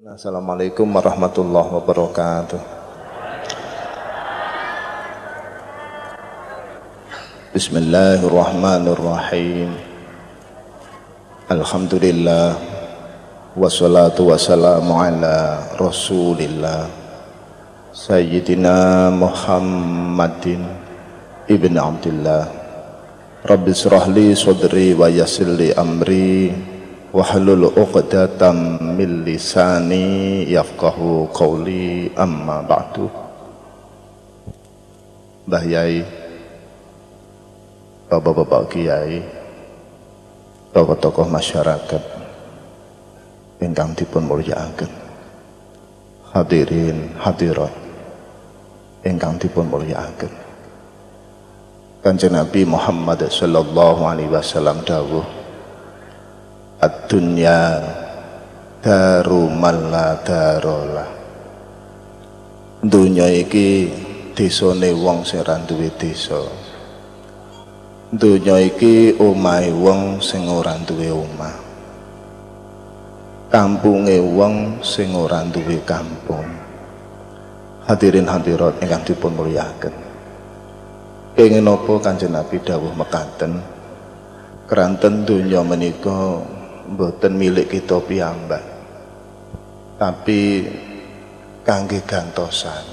Assalamualaikum warahmatullahi wabarakatuh. Bismillahirrahmanirrahim. Alhamdulillah wassalatu wassalamu ala Rasulillah Sayyidina Muhammadin ibn Abdullah. Rabbi shrah li sadri wa yassir li amri wahlul 'uqdatam min lisani yafqahu qawli, amma ba'du. Mbah Yai, Bapak-bapak Kiai, tokoh-tokoh masyarakat ingkang dipun mulyakaken, hadirin hadirat ingkang dipun mulyakaken. Kanjeng Nabi Muhammad sallallahu alaihi wasallam dawuh, ad-dunya daru man la darolah. Dunya iki desane wong sing ora duwe desa. Dunya iki omahe wong sing ora duwe omah. Kampunge wong sing ora duwe kampung. Hadirin hadirat ingkang dipun mulyakaken. Kenging napa Kanjeng Nabi dawuh mekaten, keranten dunya menika mboten milik kita piyambak, tapi kangge gantosan.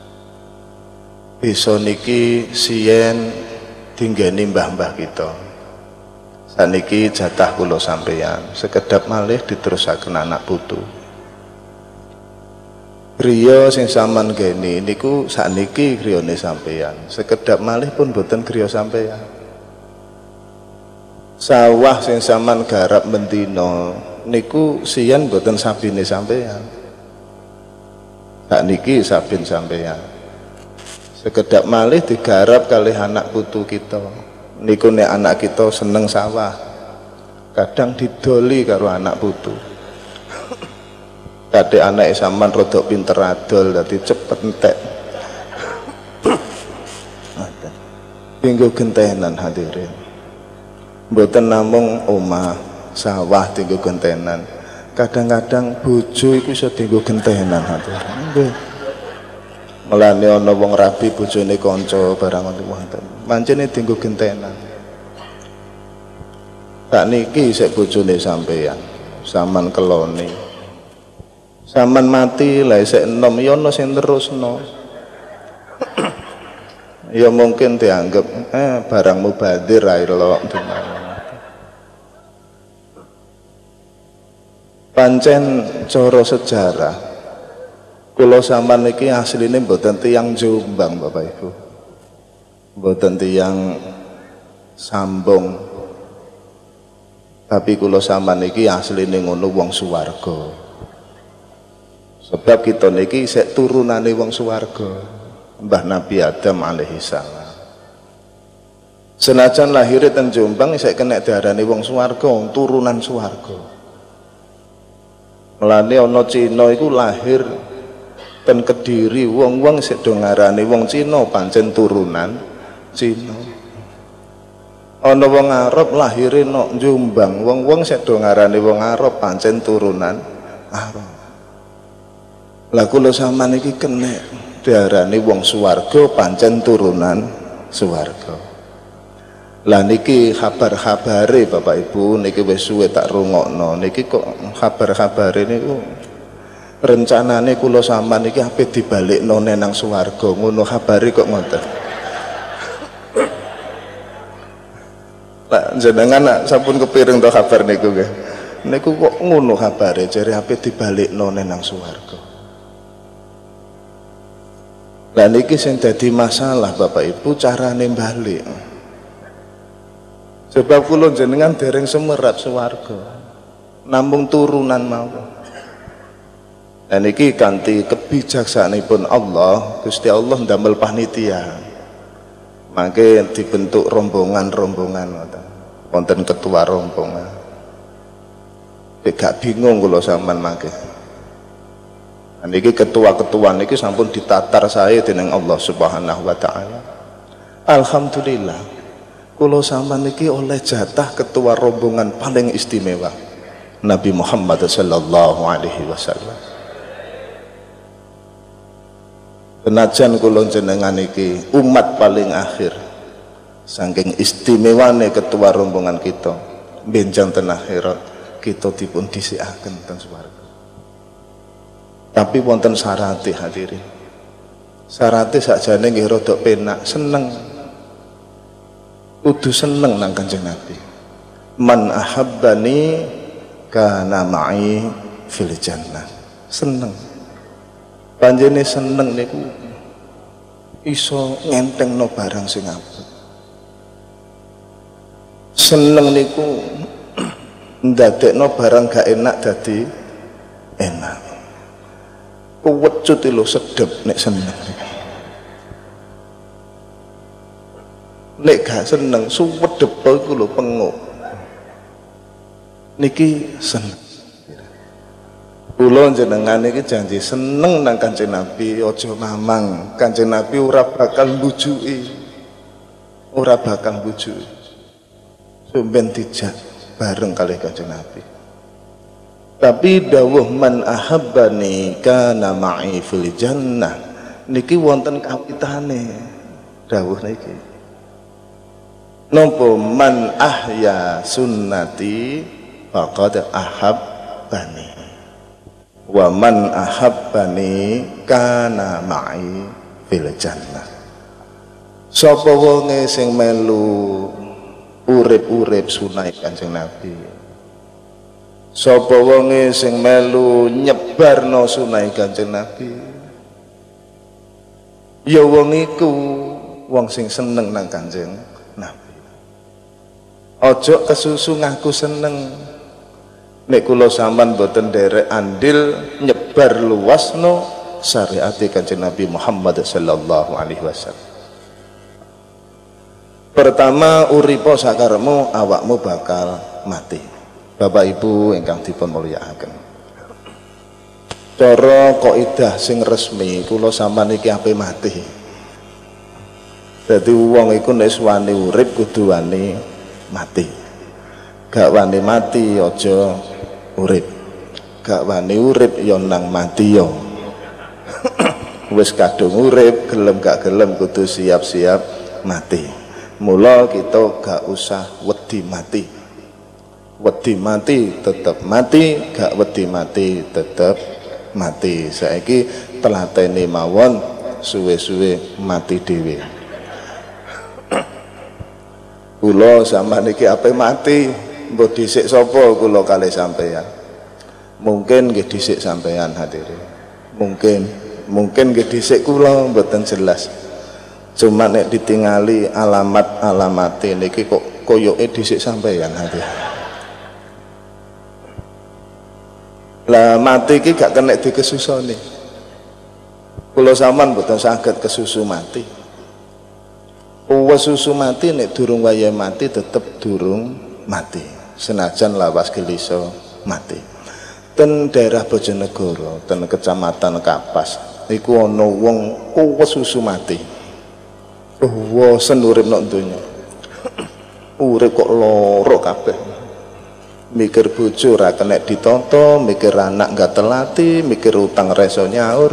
Desa niki siyen dinggeni mbah-mbah kita, saniki jatah kula sampeyan, sekedap malih diterusaken anak putu. Griya sing sampean geni niku sakniki griyane sampeyan, sekedap malih pun mboten griya sampeyan. Sawah sing sampean garap mendina niku siyen mboten sabine sampeyan, sakniki sabin sampeyan. Sekedap malih digarap kalih anak putu kita. Niku nek anak kita seneng sawah, kadang didoli karo anak putu. Kadek anak sampean rodok pinter adol, dadi cepet entek. Tinggo gentenan hadirin. Mboten namung omah, sawah tinggo gentenan. Kadang-kadang bojo iku iso tinggo gentenan hadirin. Nggih. Mulane ana wong rabi bojone kanca barang wonten. Pancene tinggo gentenan. Sakniki isih bojone sampeyan, sampean kelone. Sampeyan mati lah isih enom ya ana sing terusno. Ya mungkin dianggap barang mubadzir ae lho. Pancen cara sejarah kula sampean iki asline mboten tiyang Jombang Bapak Ibu, mboten tiyang Sambong, tapi kula sampean iki asline ngono wong swarga. Sebab kita niki isih turunane wong swarga, Mbah Nabi Adam alaihi salam. Senajan lahir ten Jombang isih kena diarani wong swarga, turunan swarga. Mulane ana Cina iku lahir ten Kediri, wong-wong sik do ngarani wong Cina pancen turunan Cina. Ana wong Arab lahire nok Jombang, wong-wong sik do ngarani wong Arab pancen turunan Arab. Lah kula sampean iki kena diarani wong swarga pancen turunan swarga. Lah niki kabar-kabare Bapak Ibu niki wis suwe tak rungokno. Niki kok kabar-kabare niku rencanane kula sampean iki ape dibalekno nang swarga, ngono kabare kok ngoten. Lah jenengan sampun kepireng to kabar niku nggih. Niku kok ngono kabare, jare ape dibalekno nang swarga. Lah niki sing dadi masalah Bapak Ibu carane balik. Sebab kula jenengan dereng semerat swarga, namung turunan mawon. Dan niki kanthi kebijaksananipun Allah, Gusti Allah ndamel panitia. Mangke dibentuk rombongan-rombongan ngoten. Wonten ketua rombongan. Gak bingung kula sampean mangke. Niki ketua-ketua niki sampun ditatar saya dening Allah Subhanahu wa taala. Alhamdulillah. Kula sampean niki oleh jatah ketua rombongan paling istimewa. Nabi Muhammad sallallahu alaihi wasallam. Senajan kula jenengan iki umat paling akhir, saking istimewane ketua rombongan kita benjang ten akhirat, kita dipun dhisikaken ten swarga. Tapi wonten syarate hadirin. Syarate sakjane nggih rada penak, seneng. Kudu seneng nang Kanjeng Nabi. Man ahabbani kana ma'i fil jannah. Seneng. Panjene seneng niku iso ngentengno barang sing apik. Seneng niku ndadekno barang gak enak dadi enak. Wecut lho sedep nek seneng. Nek gak seneng suwedep iku lho penguk. Niki seneng. Kula jenengan iki janji seneng nang Kanjeng Nabi, aja mamang. Kanjeng Nabi ora bakal mbujuki. Ora bakal mbujuki. Sampeyan dijak bareng kali Kanjeng Nabi. Tapi dawuh man ahabbani kana ma'i fil jannah niki wonten kawitane dawuh niki. Napa man ahya sunnati faqad ahabbani wa man ahabbani kana ma'i fil jannah. Sapa wonge sing melu urip-urip sunah Kanjeng Nabi, sapa wonge sing melu nyebarno sunah Kanjeng Nabi, ya wong iku wong sing seneng nang Kanjeng Nabi. Ojo kesusu ngaku seneng. Nek kula sampean boten nderek andil nyebar luasno syariat Kanjeng Nabi Muhammad sallallahu alaihi wasallam. Pertama, uripa sakarepmu, awakmu bakal mati. Bapak Ibu ingkang dipun mulyakaken. Cara kaidah sing resmi kula sampean iki ape mati. Dadi wong iku nek wani urip kudu wani mati. Gak wani mati aja urip. Gak wani urip ya nang mati ya. Wis kadung urip, gelem gak gelem kudu siap-siap mati. Mula kita gak usah wedi mati. Wedi mati tetap mati, gak wedi mati tetap mati. Saiki telateni mawon, suwe-suwe mati dhewe. Kula sampeyan iki ape mati, mbok dhisik sapa kula kalih sampeyan. Mungkin nggih dhisik sampeyan hadirin. Mungkin nggih dhisik kula mboten jelas. Cuma nek ditingali alamat-alamate niki kok koyoke dhisik sampeyan hadirin. Lah mati iki gak kena dikesusoni. Kula sampean mboten saged kesusu mati. Wes susu mati nek durung wayahe mati tetep durung mati. Senajan lawas gelisa mati. Ten daerah Bojonegoro, ten Kecamatan Kapas, niku ana wong wes susu mati. Wosen urip nok donya. Urip kok loro kabeh. Mikir bojo ora kena ditata, mikir anak gak telati, mikir utang reso nyaur.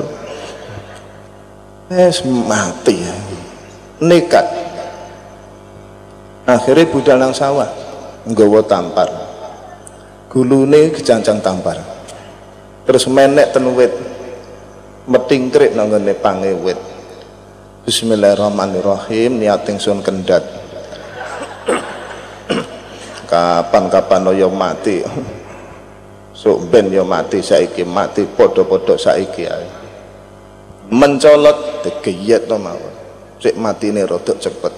Mati ya. Nekat. Akhirnya budal nang sawah, nggawa tampar. Gulune kejancang tampar. Terus menek ten wit. Metingkrik nang ngene pange wit. Bismillahirrahmanirrahim, niat ingsun kendhat. Kapan-kapan yo mati. Sok ben yo mati saiki, mati padha-padha saiki ae. Mencolot digeyet to mawon. Sik matine rada cepet.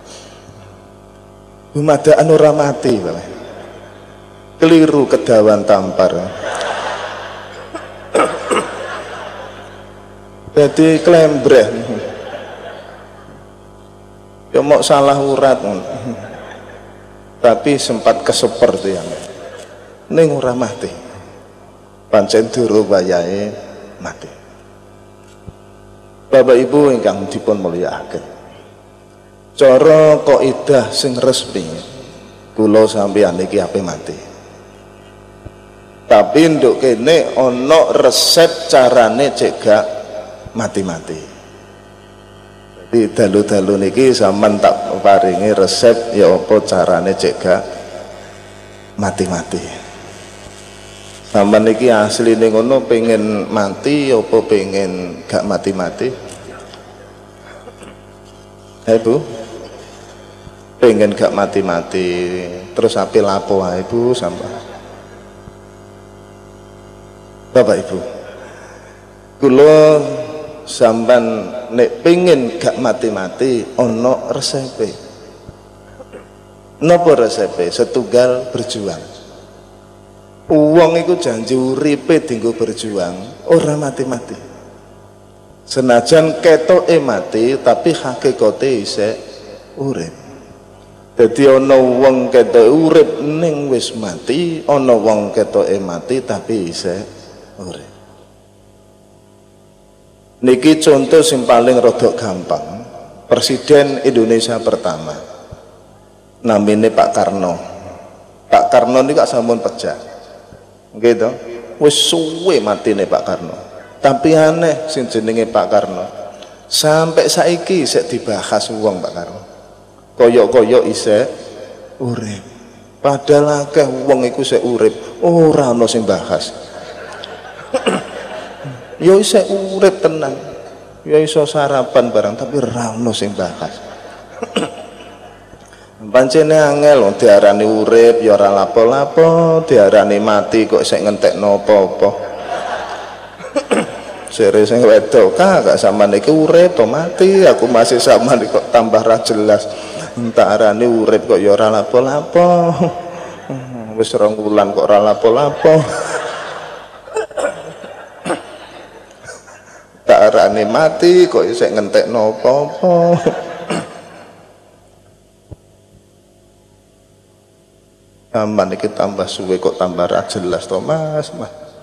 Dumadaan ora mati, Bapak. Keliru kedawan tampar. Jadi klembreh. Ya mau salah urat, tapi sempat keseper tuh yang ning ora mati, pancen duru wayahe mati. Bapak Ibu ingkang dipun mulyakaken, cara kaidah sing resmi kula sampeyan iki ape mati. Tapi nduk kene ana resep carane cek gak mati-mati. Di dalu-dalu niki sampean tak paringi resep ya apa carane cek gak mati-mati. Sampean niki asline ngono pengen mati apa pengen gak mati-mati? Bu, pengen gak mati-mati terus api lapo wae Bu sampean. Bapak Ibu, kula sampean nek pengen gak mati-mati ono resepe. Napa resepe? Setunggal berjuang. Uang iku janji uripe dienggo berjuang, ora mati-mati. Senajan ketoke mati tapi hakikate isih urip. Dadi ana wong ketoke urip ning wis mati, ana wong ketoke mati tapi isih urip. Niki contoh sing paling rodok gampang. Presiden Indonesia pertama namine Pak Karno. Pak Karno niku sampun pejah. Nggih to? Wis suwe matine Pak Karno. Tapi aneh sing jenenge Pak Karno. Sampai saiki isih dibahas wong Pak Karno. Koyok-koyok isih urip. Padahal akeh wong iku isih urip, ora ana sing bahas. Ya isih urip tenan, ya iso sarapan barang tapi ora ono sing bahas. Pancene angel wong diarani urip ya ora lapo-lapo, diarani mati kok isih ngentekno apa-apa. Sere sing wedok gak sampean iki urip to mati, aku masih sampean kok tambah ra jelas. Entak arani urip kok ya ora lapo-lapo. Wis 2 wulan kok ora lapo-lapo. Arane mati kok isih ngentekno apa-apa. Aman iki tambah suwe kok tambah ra jelas to Mas.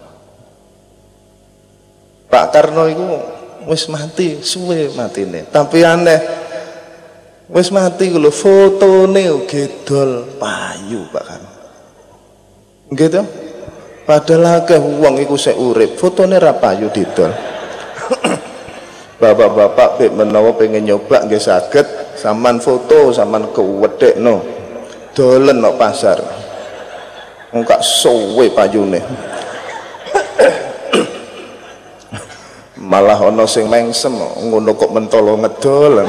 Pak Karno iku wis mati, suwe matine. Tapi aneh wis mati ku lho fotone gedol payu Pak Karno. Nggih to? Padahal akeh wong iku sik urip, fotone ra payu didol. Bapak-bapak pek menawa pengen nyoba nggih saged sampean foto sampean kewedhekno dolen nang pasar engkak suwe payune malah ana sing mengsem ngono kok mentolo ngedol.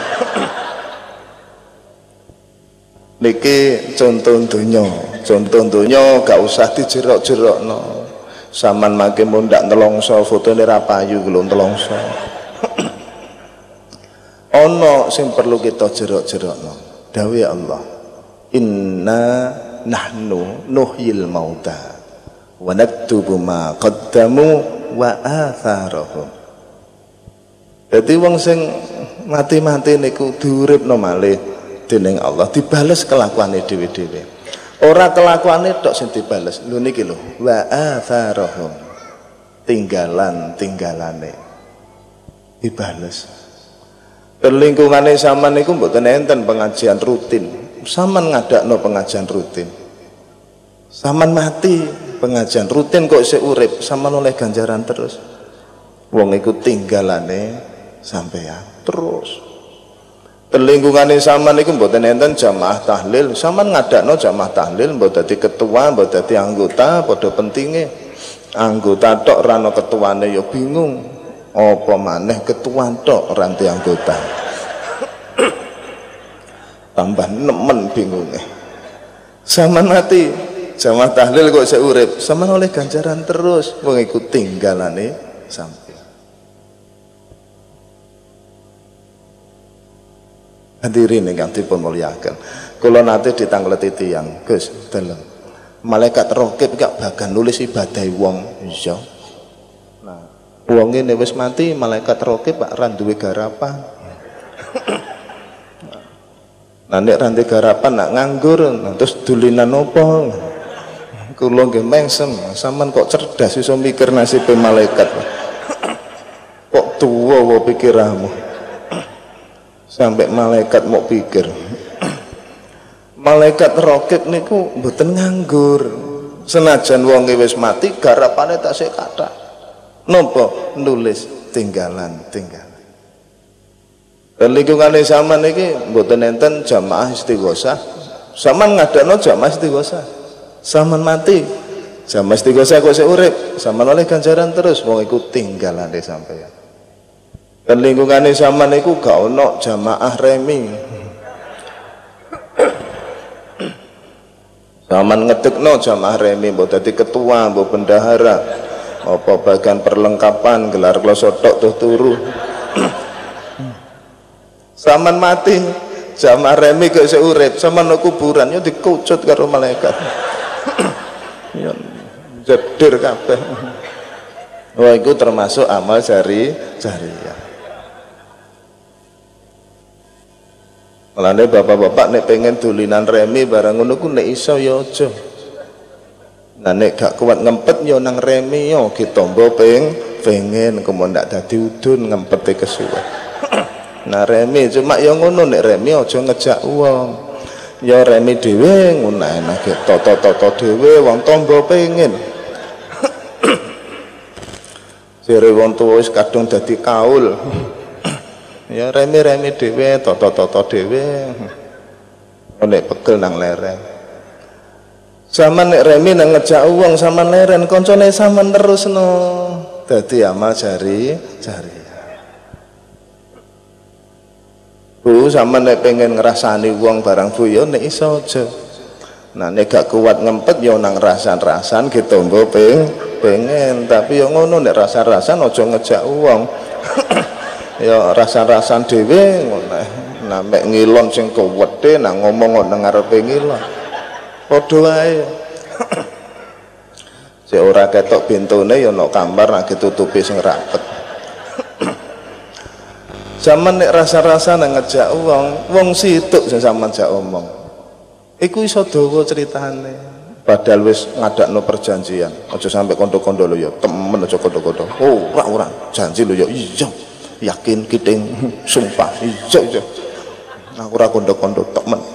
Niki contoh donya gak usah dijerok-jerokno. Saman mangke mundak nelongso fotone ra payu lho nelongso. Ono sing perlu kita jerok-jerokno. Dawuh Allah, inna nahnu nuhyil mauta wa naktubu ma qaddamu wa atharahum. Dadi wong sing mati-mati niku diuripno malih dening Allah, dibales kelakuane dhewe-dhewe. Ora kelakuane tok sing dibales. Lho niki lho, wa atharahum. Tinggalane dibales. Lingkungane sampean niku mboten enten pengajian rutin. Sampean ngadakno pengajian rutin. Sampean mati pengajian rutin kok isih urip, sampean oleh ganjaran terus. Wong iku tinggalane sampean terus. Lingkungane sampean niku mboten enten jamaah tahlil. Sampean ngadakno jamaah tahlil mbok dadi ketua, mbok dadi anggota, padha pentinge. Anggota tok ora ana ketuane ya bingung. Apa maneh ketua tok ora anti anggota. Tambah nemen bingunge. Sampeyan mati, jamaah tahlil kok isih urip, sampeyan oleh ganjaran terus, wong iku tinggalane sampeyan. Hadirin ingkang dipun mulyakaken. Kula nate ditangleti tiyang, Gus, deleng. Malaikat raqib gak bakal nulis ibadah wong, iya. Wong ini wis mati, malaikat raqib Pak ra duwe garapan. Nah nek ra duwe garapan nak nganggur, terus dulinan opo? Kula nggih mengsem, sampean kok cerdas iso mikir nasibe malaikat. Kok tuwa wae pikiranmu. Sampai malaikat mau pikir. Malaikat raqib niku mboten nganggur. Senajan wong wis mati, garapane tasih kathah. Nopo nulis tinggalan. Dan lingkungane zaman iki mboten enten jamaah istighosah. Zaman ngadakno jamaah istighosah. Zaman mati. Jamaah istighosah kok sik urip, zaman oleh ganjaran terus wong iku tinggalane sampeyan. Dan lingkungane zaman iku gak ono jamaah remi. Zaman ngedekno jamaah remi, mbok dadi ketua, mbok bendahara, apa bagian perlengkapan, gelar klosotok tuh turu. Zaman mati, jamaah remi kok isih urip, zaman nang kuburan yo dikucut karo malaikat. Ya jedir kabeh. Wah, itu termasuk amal jariyah. Mulane bapak-bapak nek pengen dolinan remi barang ngono ku nek iso ya aja. Nah nek gak kuat ngempet yo nang remi yo ditombo pengen kemun ndak dadi udun ngempete kesuwen. Nah remi cuma yo ngono nek remi aja ngejak wong. Ya remi dhewe ngono enak toto-toto dhewe wong tombo pengen. Jere wong tuwa wis kadung dadi kaul. Ya remi-remi dhewe, toto-toto dhewe. Nek pegel nang lereng. Zaman nek remi nang ngejak wong sampean leren, kancane sampean terusno. Dadi amal jariyah. Bu sampean nek pengen ngrasani wong barang bu ya nek iso aja. Nah nek gak kuat ngempet ya nang rasan-rasan ditombo pengen, tapi ya ngono nek rasan-rasan aja ngejak wong. Ya rasan-rasan dhewe ngono. Nah mek ngilon sing kuwete nang ngomong nang ngarepe ngilon. Padha wae. Sik ora ketok bintune ya ana kamar nak ditutupi sing rapet. Zaman nek rasa-rasa nang ngejak wong situk sing sampean jak omong. Iku iso dawa critane. Padahal wis ngadakno perjanjian. Aja sampe kondo-kondo lho ya, temen aja kondo-kondo. Oh, ora janji lho ya. Iya. Yakin kiting sumpah iya aku ora kondo-kondo tok men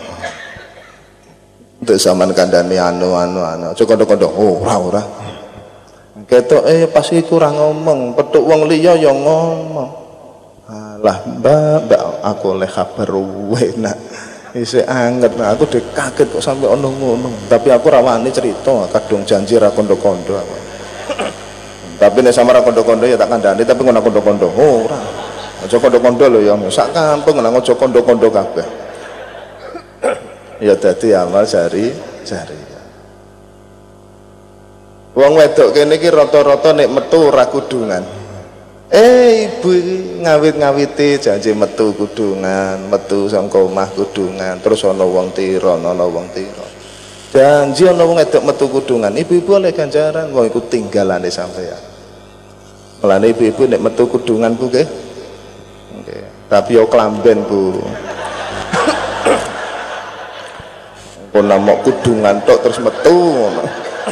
untuk zaman kandhane anu aja kondo-kondo ora ketok pas iku ora ngomong petuk wong liya ya ngomong alah mbak aku oleh kabar enak isih anget aku dhek kaget kok sampe ono ngono tapi aku ora wani cerita kadung janji ra kondo-kondo aku. Tapi nek sama ra kondo-kondo ya tak kandhani tapi ngono kondo-kondo. Oh, ora. Aja kondo-kondo lho ya, sak kampung nang aja kondo-kondo kabeh. Ya dadi amal jariyah. Wong wedok kene iki rata-rata nek metu ora kudungan. Ibu ngawit-ngawiti janji metu kudungan, metu saka omah kudungan, terus ana wong tira. Janji ana wong wedok metu kudungan, ibu-ibu oleh ganjaran, wong iku tinggalane sampeyan. Mulane ibu-ibu nek metu kudungan Bu nggih. Nggih. Tapi yo klamben Bu. Pun namok kudungan tok terus metu ngono.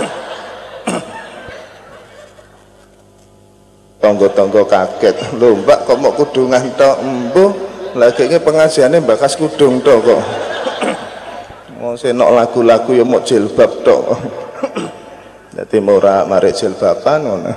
Tangga-tangga kaget. Lho Mbak kok mok kudungan tok? Mbuh, lagi iki pengajiane bakas kudung tok kok. Mau senok lagu-lagu ya mok jilbab tok. Dadi ora marik jilbaban ngono.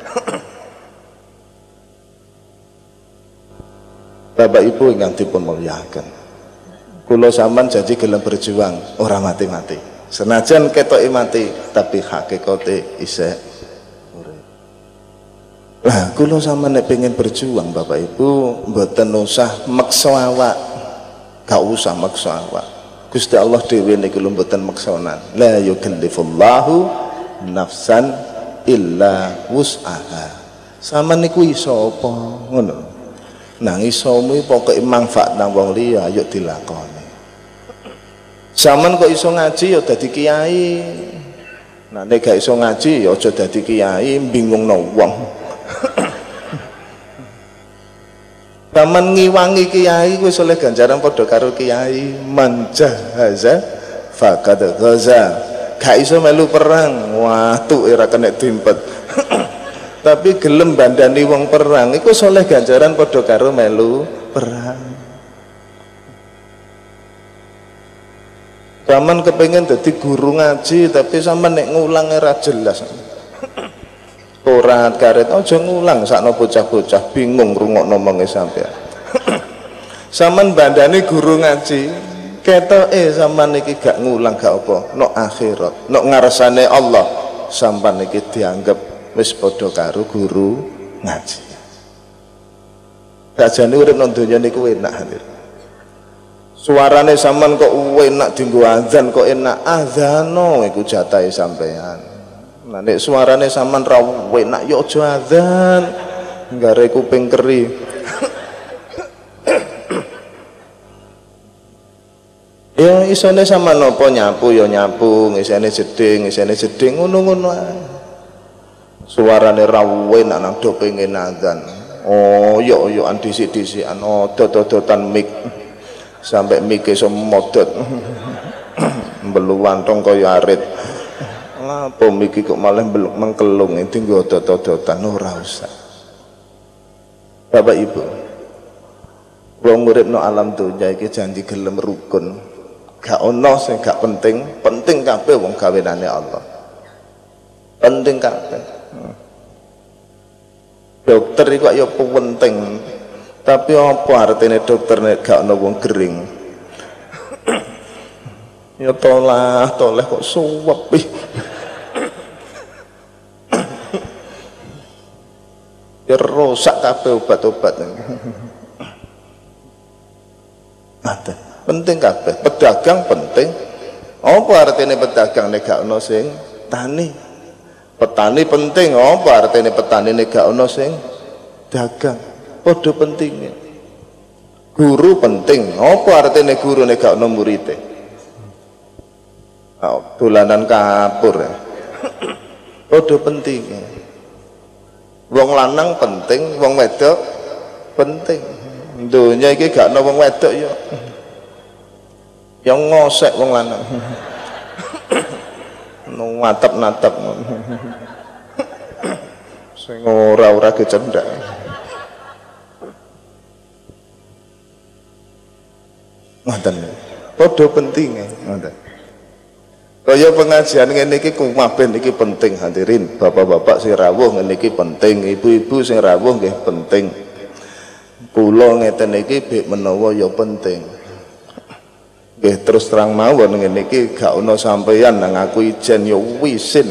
Bapak Ibu ingkang dipun mulyakaken. Kula sampean janji gelem berjuang ora mati-mati. Senajan ketoke mati tapi hakikate isih urip. Lah kula sampean nek pengen berjuang Bapak Ibu mboten usah meksa awak. Gak usah maksa awak. Gusti Allah dhewe niku lho mboten maksanan. La yukallifullahu nafsan illa wus'aha. Sampeyan niku iso apa ngono. Nang isomu pokoke manfaat nang wong liya ayo dilakoni. Sampeyan kok iso ngaji ya dadi kiai. Nah nek gak iso ngaji ya aja dadi kiai bingungno wong. Taman ngiwangi kiai wis oleh ganjaran padha karo kiai manjahaza faqad ghaza. Gak iso melu perang, watu ora kena dimpet. Tapi gelem bandani wong perang iku soleh ganjaran padha karo melu perang. Taman kepengen dadi guru ngaji tapi sampean nek ngulang ora jelas. Korat karet aja ngulang sakno bocah-bocah bingung rungokno omonge sampean. Sampean bandane guru ngaji, ketoke sampean iki gak ngulang gak apa, nok akhirat, nok ngarsane Allah, sampean iki dianggap wis padha karo guru ngaji. Sajane urip nang donya niku enak hadir. Suarane sampean kok enak dienggo azan, kok enak azano iku jatahe sampean. Nah nek suarane sampean ra enak ya aja azan, nggare kuping keri. Ya isone sama nopo nyapu ya nyapu, ngisene jeding ngono-ngono ae. Suarane ra enak nang do pengen azan. Oh yo dhisik-dhisikan dot-dotan mik. Sampai mik iso modot. Beluan tong kaya arit. Apa mik kok malah mengkelung tinggo dot-dotan ora usah. Bapak Ibu, wong urip no alam dunya iki janji gelem rukun. Gak ono sing gak penting, penting kabeh wong gawenane Allah. Penting kabeh. Dokter iku ya penting. Tapi apa artine dokter nek gak ono wong gering? Ya toleh kok suwep. Ya rusak kabeh obat-obat. Penting kabeh, pedagang penting. Apa artine pedagang nek gak ono sing tani? Petani penting, apa artine petani nek gak ono sing dagang? Padha pentingnya. Guru penting, apa artine guru nek gak ono murite? Dolanan kapur. Padha pentingnya. Wong lanang penting, wong wedok penting. Donya iki gak ono wong wedok ya. Yang ngosek wong lanang. Natap-natap. Sing ora kecendak. Ngoten. Padha pentinge, ngoten. Kaya pengajian ngene iki kumaben iki penting hadirin, bapak-bapak sing rawuh ngene iki penting, ibu-ibu sing rawuh nggih penting. Kula ngeten iki bik menawa ya penting. Nggih terus terang mawon ngene iki gak ono sampeyan nang aku ijen ya wisin.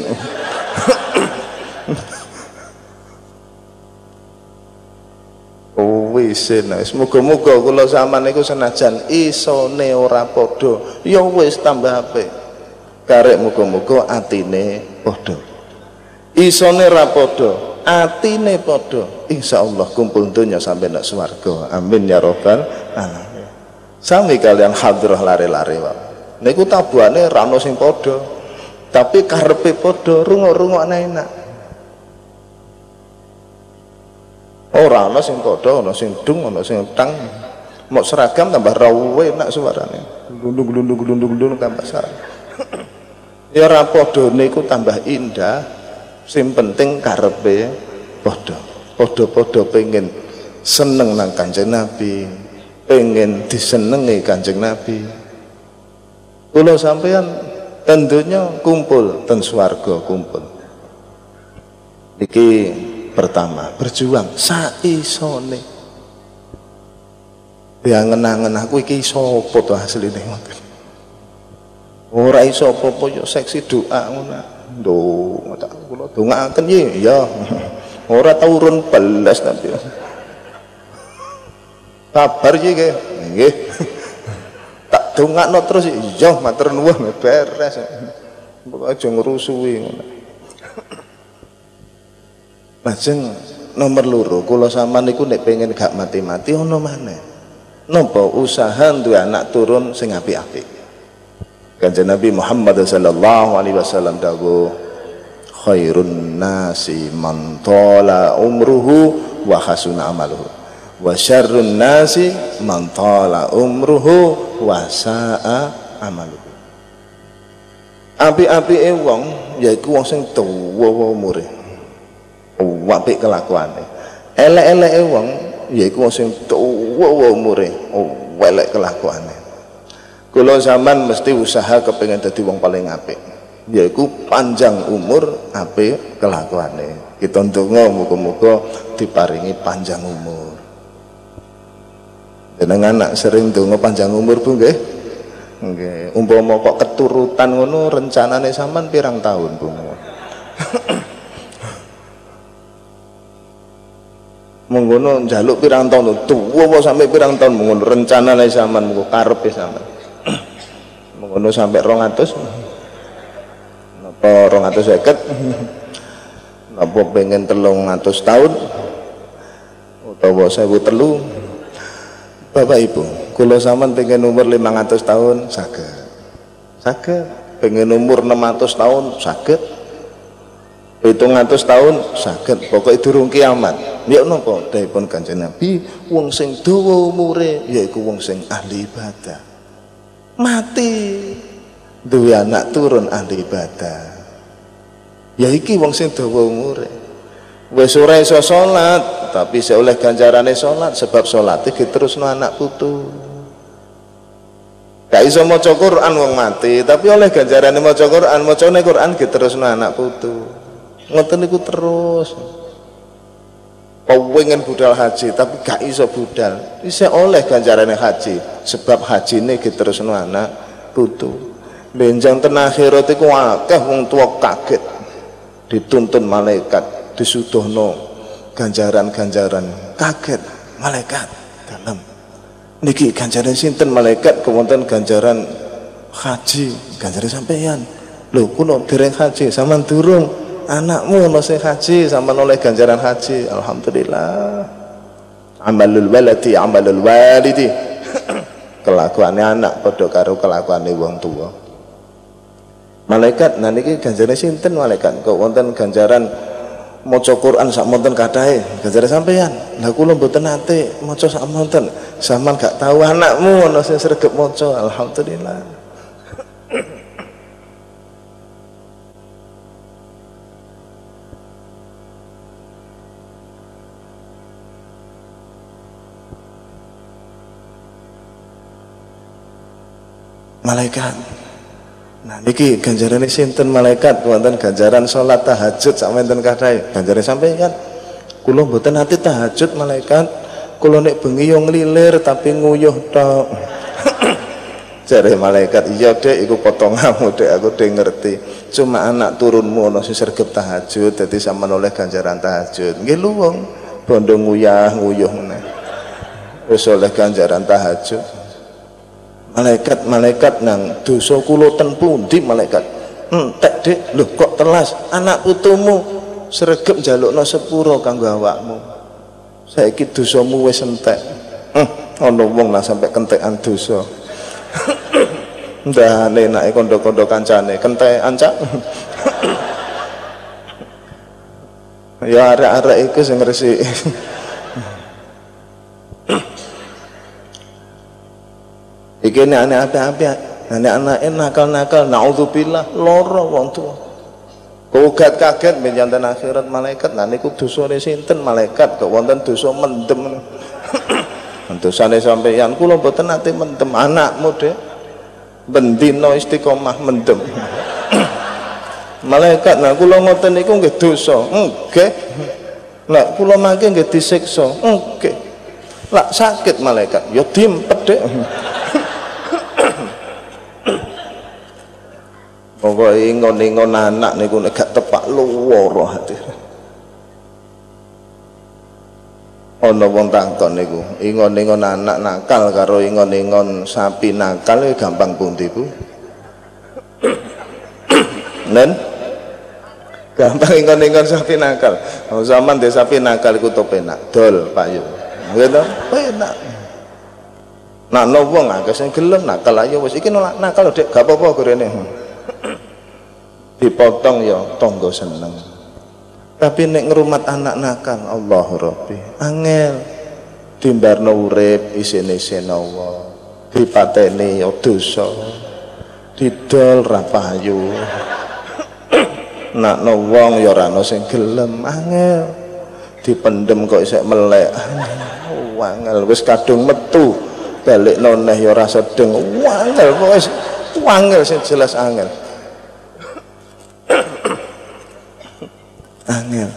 Wisin. Semoga-moga kula sampean niku senajan isone ora padha, ya wis tambah apik. Karek muga-muga atine padha. Isone ora padha, atine padha. Insyaallah kumpul donya sampai nang swarga. Amin ya rabbal alamin. Sami kalian hadrah lare-lare wae. Niku tabuhane ra ono sing padha. Tapi karepe padha, rungok-rungokne enak. Ora ana sing padha, ana sing dung, ana sing tang. Mok seragam tambah rawe enak suarane. Glundung tambah sarang. Ya ora padha niku tambah indah. Sing penting karepe padha. Padha-padha pengen seneng nang Kanjeng Nabi, pengen disenengi Kanjeng Nabi. Kula sampeyan tentunya kumpul ten swarga kumpul. Iki pertama, berjuang saisone. Ya ngenangen aku iki sapa to asline ngoten. Ora iso apa-apa ya seksi doa ngono. Nduk, tak kula dongaaken ya. Ora tau urun belas tapi. Kabar iki nggih. Tak dongakno terus iya matur nuwun beres. Pokoke aja ngrusuhi ngono. Lajeng nomor loro kula sampean niku nek pengen gak mati-mati ana maneh. Napa usaha duwe anak turun sing apik-apik. Kanjeng Nabi Muhammad sallallahu alaihi wasallam dawuh khairun nasi man tala umruhu wa hasuna amaluhu wa syarrun nasi man tala umruhu wa sa'a amaluhu. Apik-apike wong yaiku wong sing tuwa umure. Apik kelakuane. Elek-eleke wong yaiku wong sing tuwa umure, elek kelakuane. Kula zaman mesti usaha kepengin dadi wong paling apik, yaiku panjang umur, apik kelakuane. Kita ndonga muga-muga diparingi panjang umur. Jenengan anak sering donga panjang umur Bu nggih? Nggih. Umpama kok keturutan ngono rencanane sampean pirang tahun Bu? Mengkono njaluk pirang tahun tuwa apa sampai pirang tahun mengkono rencanane sampean mengko karepe sampean. Mengkono sampai 200 napa 250 napa pengen 300 tahun utawa 1003. Bapak Ibu, kula sampean pengen umur 500 tahun saged pengen umur 600 tahun saged 700 tahun saged pokoknya durung kiamat. Ya napa dawuhipun Kanjeng Nabi, wong sing dawa umure yaiku wong sing ahli ibadah. Mati duwe anak turun ahli ibadah. Ya iki wong sing dawa umure. Wis ora iso salat, tapi saya oleh ganjarane salat sebab salate diterusno anak putu. Gak iso maca Quran wong mati, tapi oleh ganjarane maca Quran, macane Quran diterusno anak putu. Ngoten niku terus. Pengen budal haji tapi gak iso budal, isih oleh ganjarane haji sebab hajine diterusno anak putu. Benjang ten akhirat iku akeh wong tuwa kaget dituntun malaikat disuduhno ganjaran-ganjaran, kaget malaikat dalam niki ganjaran sinten malaikat kewonten ganjaran haji, ganjaran sampeyan lho kulo dereng haji sampean durung, anakmu ono sing haji sampean oleh ganjaran haji, alhamdulillah. Amalul waladi amalul walidi kelakuane anak padha karo kelakuane wong tua. Malaikat nah niki ganjaran sinten malaikat kok wonten ganjaran maca Quran sak monten kadahe ganjaran sampeyan. Lah kula mboten nate maca sak monten, sampean gak tahu anakmu ono sing sregep maca, alhamdulillah. Malaikat. Nah niki ganjarane sinten malaikat wonten ganjaran salat tahajud sak menten kadahe. Ganjarane sampeyan. Kula mboten nate tahajud malaikat. Kula nek bengi yo nglilir tapi nguyuh tok. Jare malaikat, iya Dek iku potonganmu Dek, aku Dek ngerti. Cuma anak turunmu ono sing sregep tahajud dadi sampean oleh ganjaran tahajud. Nggih lho wong bondo nguyah-nguyuh meneh. Wis oleh ganjaran tahajud. Malaikat nang dosa kula ten pundi malaikat? Entek Dik, lho kok telas anak putumu sregep njalukno sepuro kanggo awakmu. Saiki dosamu wis entek. Ana wong lah sampai kentekan dosa. Ndane enake kandha-kandha kancane kentekan cak. Ya arek-arek iku sing ngresiki. Iki nek anak-anak anak-anake nakal-nakal naudzubillah lara wong tuwa. Ugat kaget benjanten akhirat malaikat. Nah niku dosane sinten malaikat kok wonten dosa mendem. Dosane sampeyan kula mboten nate mendem anakmu Dek. Bendina istiqomah mendem. Malaikat nah kula ngoten niku nggih dosa. Nggih. Lah kula mangke nggih disiksa. Nggih. Lah sakit malaikat ya diempet Dek. Pokoke ingon-ingon anak niku nek gak tepak luwara hati. Ana wong takon niku, ingon-ingon anak nakal karo ingon-ingon sapi nakal gampang pundi Bu? Nen? Gampang ingon-ingon sapi nakal. Zaman de sapi nakal iku penak, dol payu. Ngono, penak. Nak wong akeh sing gelem nakal ayo wis iki nolak nakal Dek, gak apa-apa gorene. Dipotong ya tangga seneng. Tapi nek ngrumat anak nakal, Allah Rabbi angel. Dimbarno urip isin-isin Allah, dipateni ya dosa, didol ra payu. Nak wong ya ora ana sing gelem, angel. Dipendem kok isek melek, angel. Wis kadung metu balik noneh ya ora sedeng, angel. Wis angel sing jelas angel. Angel.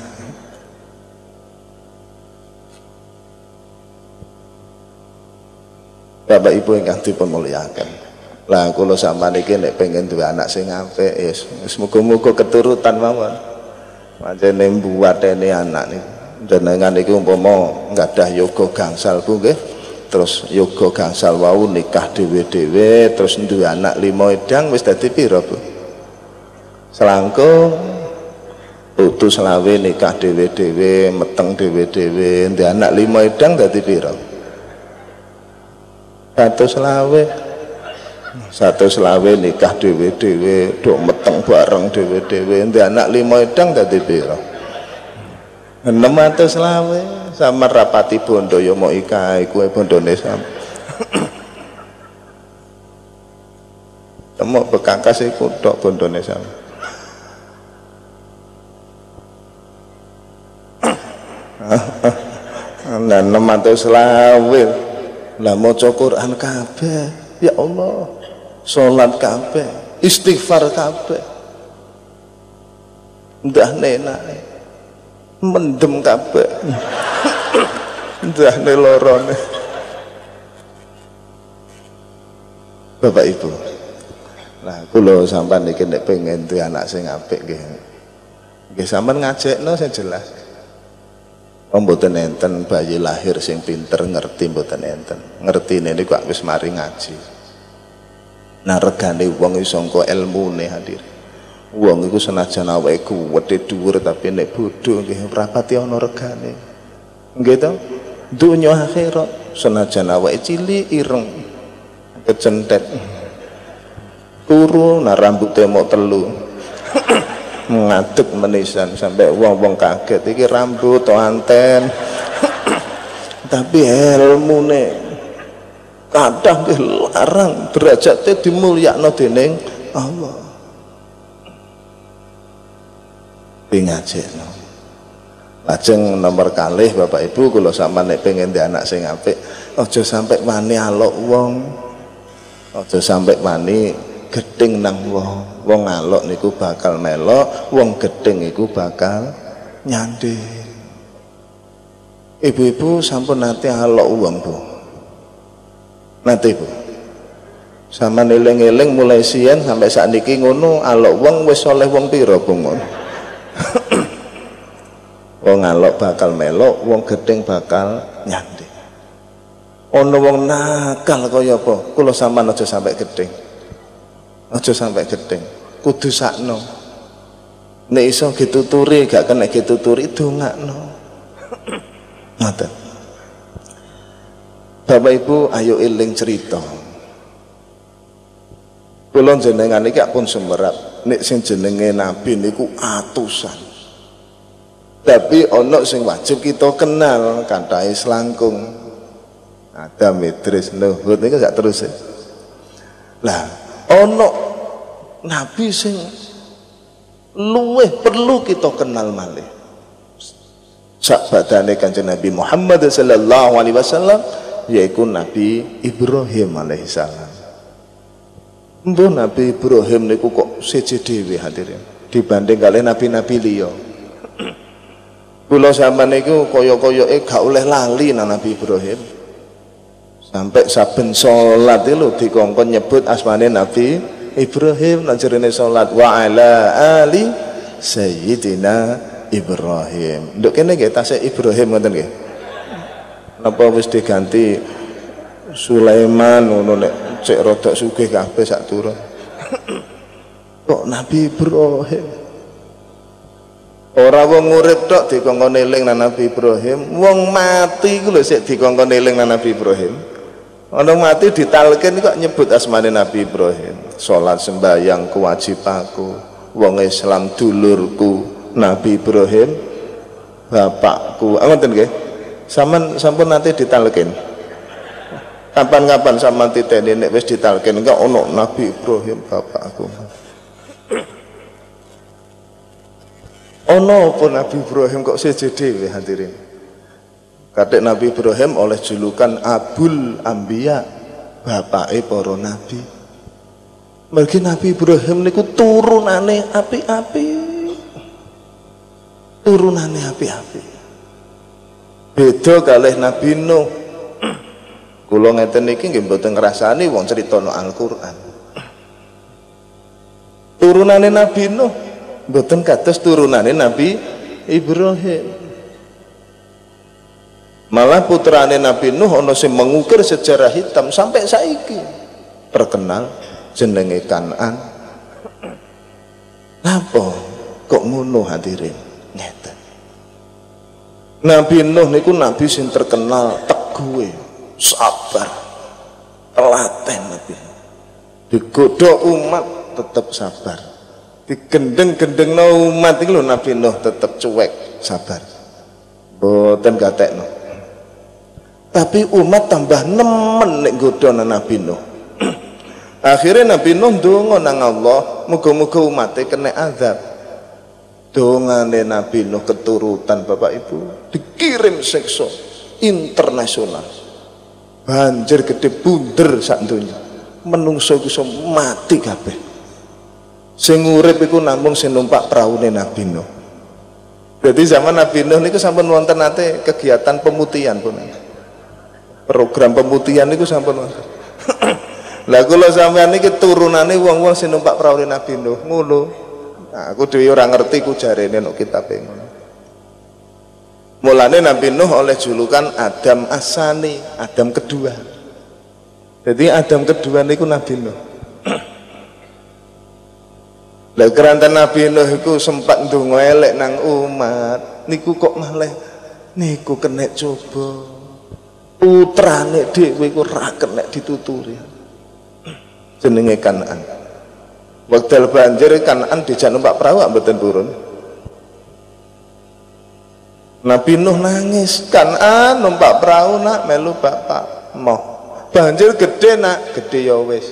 Bapak Ibu ingkang dipun mulyakaken. Lah kula sampeyan iki nek pengen duwe anak sing apik wis muga-muga keturutan mawon. Pancene mbuwatene anak niku jenengan iki umpama nggadah yoga gangsal Bu nggih. Terus yoga gangsal wau nikah dhewe-dhewe terus duwe anak 5 edang wis dadi pira Bu? Selangkung putu selawe nikah dhewe-dhewe meteng dhewe-dhewe duwe anak 5 edang dadi pira? 120 nikah dhewe-dhewe dok meteng bareng dhewe-dhewe duwe anak 5 edang dadi pira? 620 sama rapati bondo ya mau ikae kuwe bondone sam. Temu bekangkas iku tok bondone sam. Nah 620 lah maca Quran kabeh ya Allah, salat kabeh, istighfar kabeh, ndah nenake mendem kabeh ndah lorone. Bapak Ibu, lah kula sampean iki nek pengen duwe anak sing apik nggih sampean ngajekno sing jelas. Mboten enten bayi lahir sing pinter ngerti, mboten enten. Ngertine niku wis mari ngaji. Nah regane wong iso sangka ilmune hadir. Wong iku senajan awake kuwete dhuwur tapi nek bodho nggih rapati ana regane. Nggih to? Dunya akhirat senajan awake cilik ireng kecentet. Turu nah rambute mok telu. Ngadeg menisan sampai wong-wong kaget iki rambut to anten. Tapi ilmune kadang larang derajate dimulyakno dening Allah. Pingajekno. Lajeng nomor kalih Bapak Ibu kula sampeyan nek pengen ndek anak sing apik aja sampai wani alok wong. Aja sampai wani gedeng nang wong. Wong alok niku bakal melok, wong gedeng iku bakal nyanding. Ibu-ibu sampun nate alok wong Bu. Nate Bu. Sama eling-eling mulai siang sampai saat niki ngono alok wong wis oleh wong pira Bu ngono. Wong alok bakal melok, wong gedeng bakal nyanding. Ono wong nakal kaya apa? Kula sampean aja sampai gedeng. Aja sampai gedeng. Kudu sakno. Nek iso dituturi gak kena dituturi dongakno. Ngoten. Bapak Ibu ayo eling cerita. Kula jenengan iki pun semerap. Nek sing jenenge nabi niku atusan. Tapi ono sing wajib kita kenal kathah selangkung. Adam, Idris, Nuh niku gak terus. Lah, ono nabi sing luweh perlu kita kenal malih. Sakbadane Kanjeng Nabi Muhammad sallallahu alaihi wasallam yaiku Nabi Ibrahim alaihissalam. Mbah Nabi Ibrahim niku kok siji dhewe hadirin dibanding kalih nabi-nabi liya. Kula sampeyan niku kaya-kayake gak oleh lali nang Nabi Ibrahim. Sampai saben salat iki lho dikongkon nyebut asmane Nabi Ibrahim lanjarane salat wa ala ali sayyidina Ibrahim. Nduk kene nggih tasih Ibrahim ngoten nggih. Napa wis diganti Sulaiman ngono nek cek rodok sugih kabeh sak turun. Kok Nabi Ibrahim? Ora wong urip tok dikongkon eling nang Nabi Ibrahim, wong mati iku lho sik dikongkon eling nang Nabi Ibrahim. Ana mati ditalkin kok nyebut asmane Nabi Ibrahim. Salat sembahyang kewajibaku, wong Islam dulurku, Nabi Ibrahim bapakku. Ngoten nggih. Sampun nanti ditalkin. Kapan-kapan sampean titeni nek wis ditalkin engko ono Nabi Ibrahim bapakku. Ono apa Nabi Ibrahim kok siji dhewe hadirin. Kadek Nabi Ibrahim oleh julukan Abul Anbiya, bapake para nabi. Mergi Nabi Ibrahim niku turunane api-api. Turunane api-api. Beda kalih Nabi Nuh. Kula ngeten niki nggih mboten ngrasani wong critana Al-Qur'an. Turunane Nabi Nuh mboten kados turunane Nabi Ibrahim. Malah putrane Nabi Nuh ana sing mengukir sejarah hitam sampai saiki terkenal jenenge Kan'an. Napa kok ngono hadirin? Ngeten. Nabi Nuh niku nabi sing terkenal teguhe, sabar, telaten Nabi. Digodhog umat tetap sabar. Digendeng-gendengno umat iki lho Nabi Nuh tetap cuek, sabar. Mboten gatekno. Tapi umat tambah nemen nek godhone Nabi Nuh. Akhirnya Nabi Nuh ndonga nang Allah, muga-muga umatnya kena azab. Dongane Nabi Nuh keturutan Bapak Ibu dikirim siksa internasional. Banjir gede bunder sak donya. Menungso iku iso mati kabeh. Sing urip iku namung sing numpak praune Nabi Nuh. Jadi zaman Nabi Nuh niku sampun wonten nate kegiatan pemutihan pun. Program pemutihan niku sampun wonten. Lah kula sampean iki turunane wong-wong sing numpak praune Nabi Nuh ngono. Nah, aku dhewe ora ngerti ku jarene nek kitabe ngono. Mulane Nabi Nuh oleh julukan Adam As-Sani, Adam kedua. Jadi Adam kedua niku Nabi Nuh. Lah keranten Nabi Nuh iku sempat ndonga elek nang umat, niku kok malah niku kena coba. Putrane dhewe iku ora kena dituturi. Jenenge Kan'an. Wekdal banjir Kan'an dijak numpak perahu mboten turun. Nabi Nuh nangis, Kan'an numpak perahu nak melu bapak moh. Banjir gede nak, gede ya wis.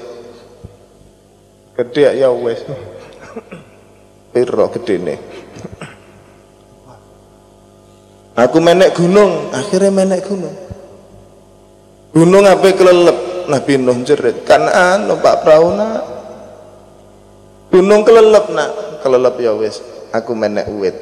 Gede ya wis. Piro gedene. Aku menek gunung, akhirnya menek gunung. Gunung ape kelelep. Nabi Nuh jerit, Kan'an numpak perahu nak. Gunung kelelep nak, kelelep ya wis, aku menek uwit.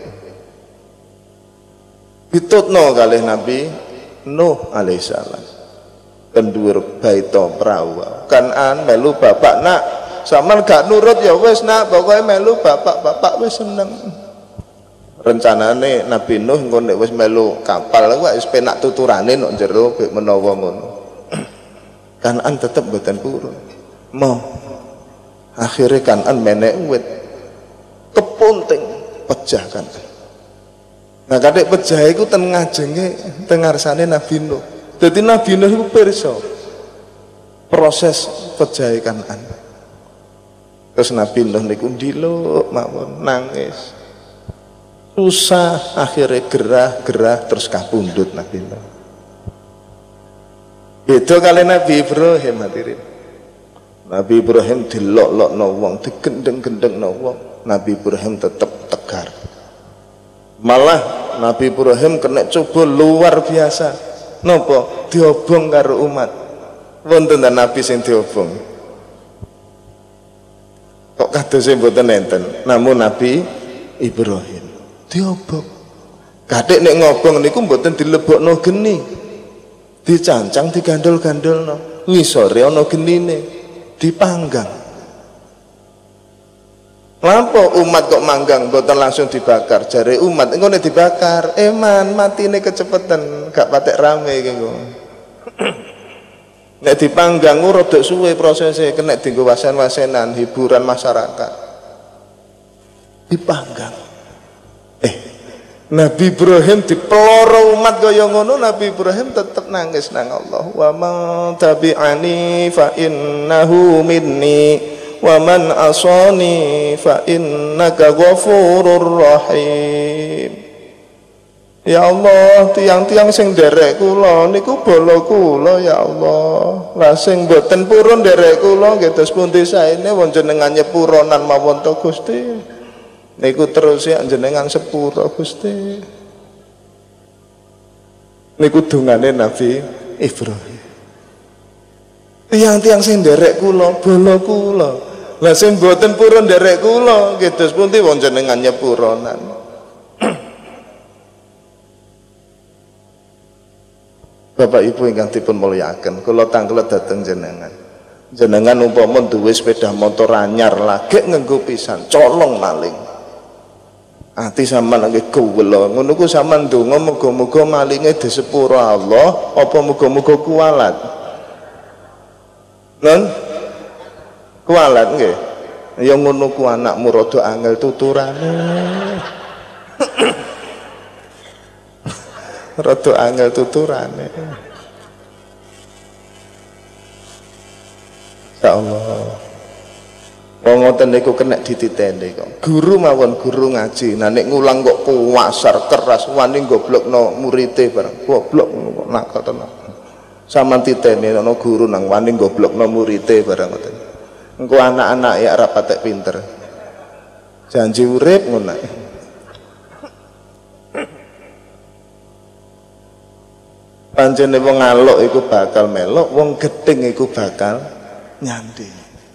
Ditutno kalih Nabi Nuh alaihissalam. Kendhuwur baita perahu. Kan'an melu bapak nak, sampean gak nurut ya wis nak, pokoke melu bapak wis seneng. Rencanane Nabi Nuh engko nek wis melu kapal wis penak tuturane nok jero bek menawa ngono. Kan'an tetep mboten purun. Mau akhirnya Kan'an menek uwit kepunting pecah kan. Nah kadek pecah iku ten ngajenge teng ngarsane Nabi Nuh. Dadi Nabi Nuh iku pirsa proses pejahe Kan'an. Terus Nabi Nuh niku ndiluk mawon nangis. Susah akhirnya gerah terus kapundhut Nabi Nuh. Itu kali Nabi Ibrahim hadirin. Nabi Ibrahim dilok-lokno wong, digendeng-gendengno wong. Nabi Ibrahim tetap tegar. Malah Nabi Ibrahim kena coba luar biasa. Napa? Diobong karo umat. Wonten Nabi sing diobong. Kok kadose mboten enten. Namun Nabi Ibrahim diobong. Kadek nek ngobong niku mboten dilebokno geni. Dicancang digandol-gandolno. Ngisore ana genine. Dipanggang. Lampo umat kok manggang mboten langsung dibakar. Jare umat engko nek dibakar, eman matine kecepetan, gak patek rame iki engko. Nek dipanggang rada suwe prosesnya, kena dienggo wasen-wasenan hiburan masyarakat. Dipanggang. Nabi Ibrahim dipeloro umat kaya ngono, Nabi Ibrahim tetep nangis nang Allah. Wa man tabi'ani fa innahu minni wa man asani fa innaka ghafurur rahim. Ya Allah, tiang-tiang sing nderek kula niku bala kula ya Allah. Lah sing mboten purun nderek kula nggih dos pundi saene wong jenengan nyepuronan mawon to Gusti. Niku terus ya jenengan sepuro Gusti. Niku dungane Nabi Ibrahim. Tiang-tiang sing nderek kula, bala kula. Lah sing mboten purun nderek kula, nggih dos pundi wong jenengan nyepuronan. Bapak Ibu ingkang dipun mulyakaken, kula tanglet dhateng jenengan. Jenengan umpama duwe sepeda motor anyar lagi nganggo pisan, colong maling. Ati sampean nggih gelo, ngono ku sampean ndonga muga-muga malinge disepuro Allah, apa muga-muga kualat. Nun? Kualat nggih. Ya ngono ku anakmu rada angel tuturane. Rada angel tuturane. Insyaallah. Wong ngoten niku kena dititeni kok. Guru mawon guru ngaji. Nah nek ngulang kok kuwasar keras wani goblokno murite bareng. Goblok kok nakal tenan. Saman titeni ana guru nang wani goblokno murite bareng ngoten. Engko anak-anak ya ora patek pinter. Janji urip ngono. Pancene wong ngaluk iku bakal melok, wong gething iku bakal nyandi.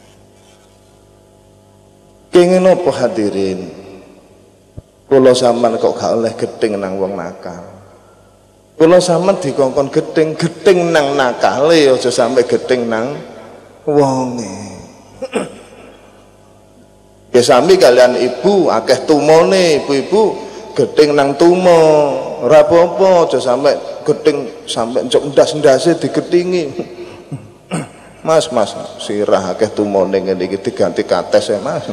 Kenging napa hadirin? Kula sampean kok gak oleh gething nang wong nakal. Kula sampean dikongkon gething nang nakale aja sampe gething nang wonge. Ya sami kalian ibu akeh tumone, ibu-ibu gething nang tumo. Ora apa-apa aja sampe gething sampe njok ndas-ndase digethingi. Mas sirah akeh tumone ngene iki diganti kates ya Mas.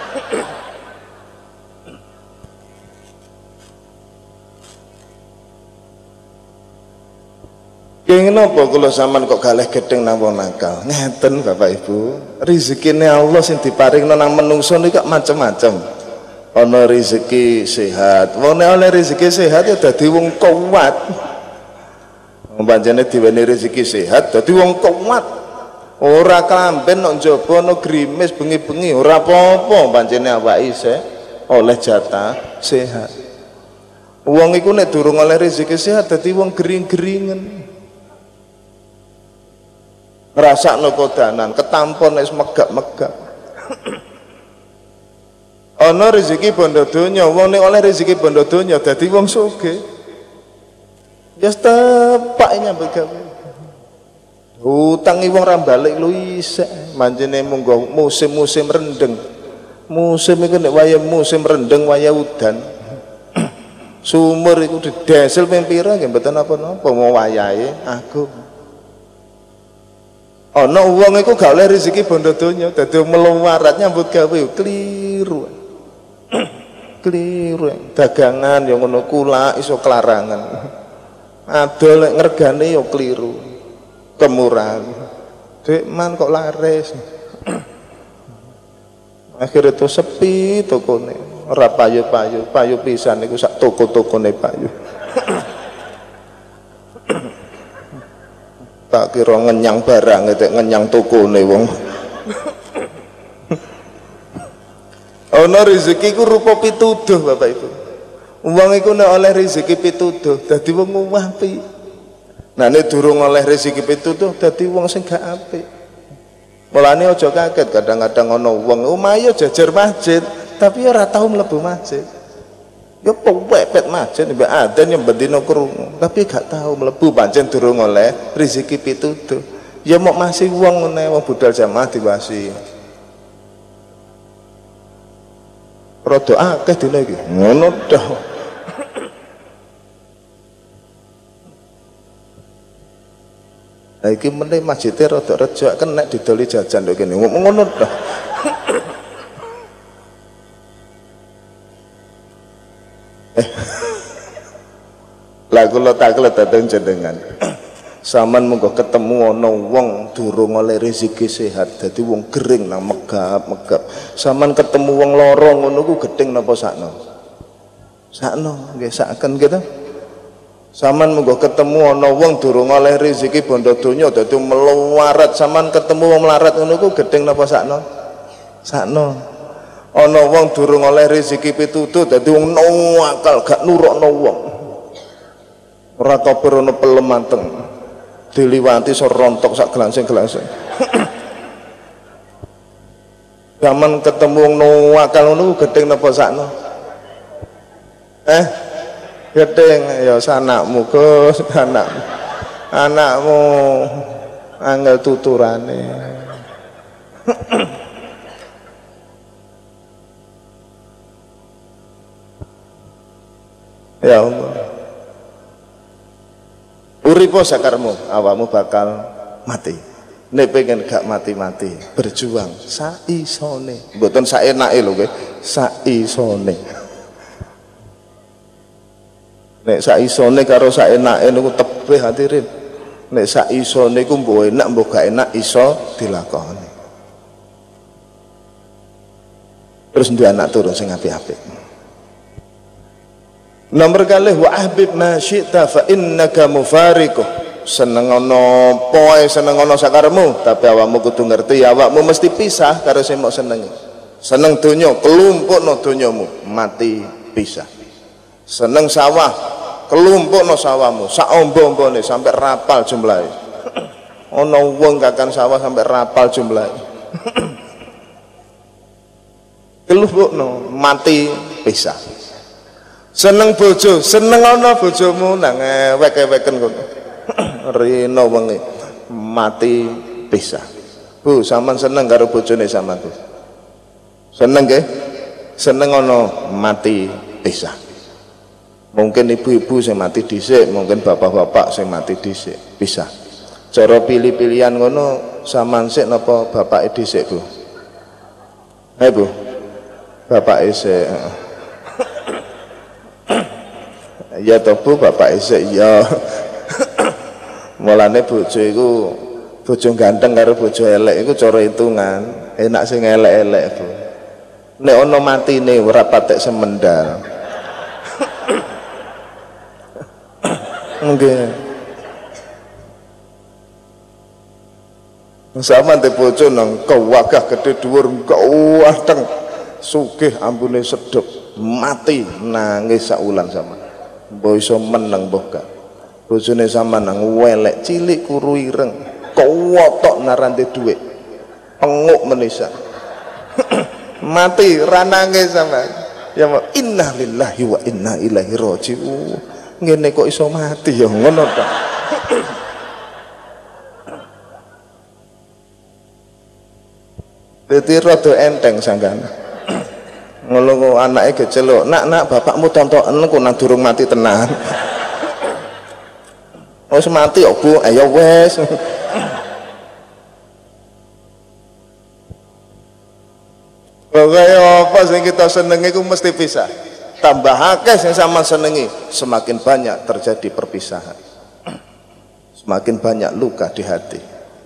Kenging napa kula sampean kok galeh gething nang wong nakal? Ngeten Bapak Ibu, rezekine Allah sing diparingno nang menungso niku macem-macem. Ana rezeki sehat. Wong nek oleh rezeki sehat ya dadi wong kuat. Wong pancene diweni rezeki sehat dadi wong kuat. Ora klamben nok njaba ana grimis bengi-bengi ora apa-apa pancene awake isih oleh jatah sehat. Wong iku nek durung oleh rezeki sehat dadi wong gering-geringen. Ngrasakno kodanan, ketampon wis megap-megap. Ana rezeki bondo donya, wong nek oleh rezeki bondo donya dadi wong sugih. Ya tepak nyambut gawe. Utangi wong ra balik lu isih, manjene munggo musim-musim rendeng. Musim iku nek wayah musim rendeng wayah udan. Sumur iku didesel ping pira nggih mboten apa-apa mau wayahe aku. Ana wong iku gak oleh rezeki bondo donya, dadi meluwarat nyambut gawe keliru. Keliru dagangan yang ngono kula iso kelarangan adol lek ngergane yo keliru kemurahan dek man kok laris akhirnya itu sepi tokone ora payu pisan niku sak toko-tokone payu tak kira ngenyang barang ngenyang tokone wong. Ana rezeki ku rupa pituduh Bapak Ibu. Wong iku nek oleh rezeki pituduh dadi wong apik. Nah nek durung oleh rezeki pituduh dadi wong sing gak apik. Mulane aja kaget kadang-kadang ana wong omahe jajar masjid tapi ora tau mlebu masjid. Ya pepet masjid mbek adzan yang bendina krungu tapi gak tau mlebu pancen durung oleh rezeki pituduh. Ya mok masih wong ngene wong budal jamaah diwasi. Rada akeh dina iki. Ngono dah. Lah iki meneh masjide rada rejak kena didoli jajan lho kene. Ngono dah. Lah kula taklet dateng jenengan. Saman monggo ketemu ana wong durung oleh rezeki sehat dadi wong gering nang megap-megap. Saman ketemu wong lara ngono ku gething napa sakno? Sakno nggih saken gitu. Saman monggo ketemu ana wong durung oleh rezeki bondo donya dadi meluwarat, saman ketemu wong melarat ngono ku gething napa sakno? Sakno. Ana wong durung oleh rezeki pitutuh dadi wong nakal gak nurukno wong. Ora kabar ana pelem manteng. Diliwati serontok sak gelangsing-gelangsing. Zaman ketemu wong nakal ngono gething napa sakno? Gething ya sanakmu Gus, anakmu. anakmu angel tuturane. Ya Allah, uripo sakarmu, awakmu bakal mati. Nek pengen gak mati-mati, berjuang saisone, mboten saenake lho nggih, saisone. Nek saisone karo saenake niku tebih hadirin. Nek saisone iku mbok enak mbok gak enak iso dilakoni. Terus duwe anak turun sing apik-apik. Nomor kalih wa ahbib ma syi'ta fa innaka mufariquh. Seneng ana poe seneng ana sakaremu, tapi awakmu kudu ngerti awakmu mesti pisah karo sing mok senengi. Seneng donya kelumpukno donyamu, mati pisah. Seneng sawah kelumpukno sawahmu, sak ombo-ombone sampai rapal jumlahe. Ana wong kakan sawah sampai rapal jumlahe. Kelumpukno, mati pisah. Seneng bojo, seneng ana bojomu nang ewek-eweken kono. Rino wengi mati pisah. Bu, sampean seneng karo bojone sampean, Bu? Seneng nggih? Seneng ana mati pisah. Mungkin ibu-ibu sing mati dhisik, mungkin bapak-bapak sing mati dhisik, pisah. Cara pilih-pilihan ngono sampean sik napa bapake dhisik, Bu? Bu. Bapake sik. Ya toh Bu, bapak isek ya. Mulane bojo iku bojo ganteng karo bojo elek iku cara hitungan enak sing elek-elek, Bu. Nek ana matine ora patek semendal. Nggih. Sama te bojo nang kewagah gede dhuwur ganteng sugih ambune sedep mati nangis saulan sama. Mbok iso meneng mbok gak. Bojone sampean nang welek cilik kuru ireng, kowotok narante dhuwit. Penguk menisa. Mati ra nangis sampean. Ya inna lillahi wa inna ilaihi raji'un. Ngene kok iso mati ya ngono ta. Dadi rada enteng sanggana. Ngono anake geceluk, nak bapakmu tontonen ku nang durung mati tenan. Wis mati kok Bu, ayo wis. Pokoke apa sing kita senengi ku mesti pisah. Tambah akeh sing sampean senengi, semakin banyak terjadi perpisahan. Semakin banyak luka di hati.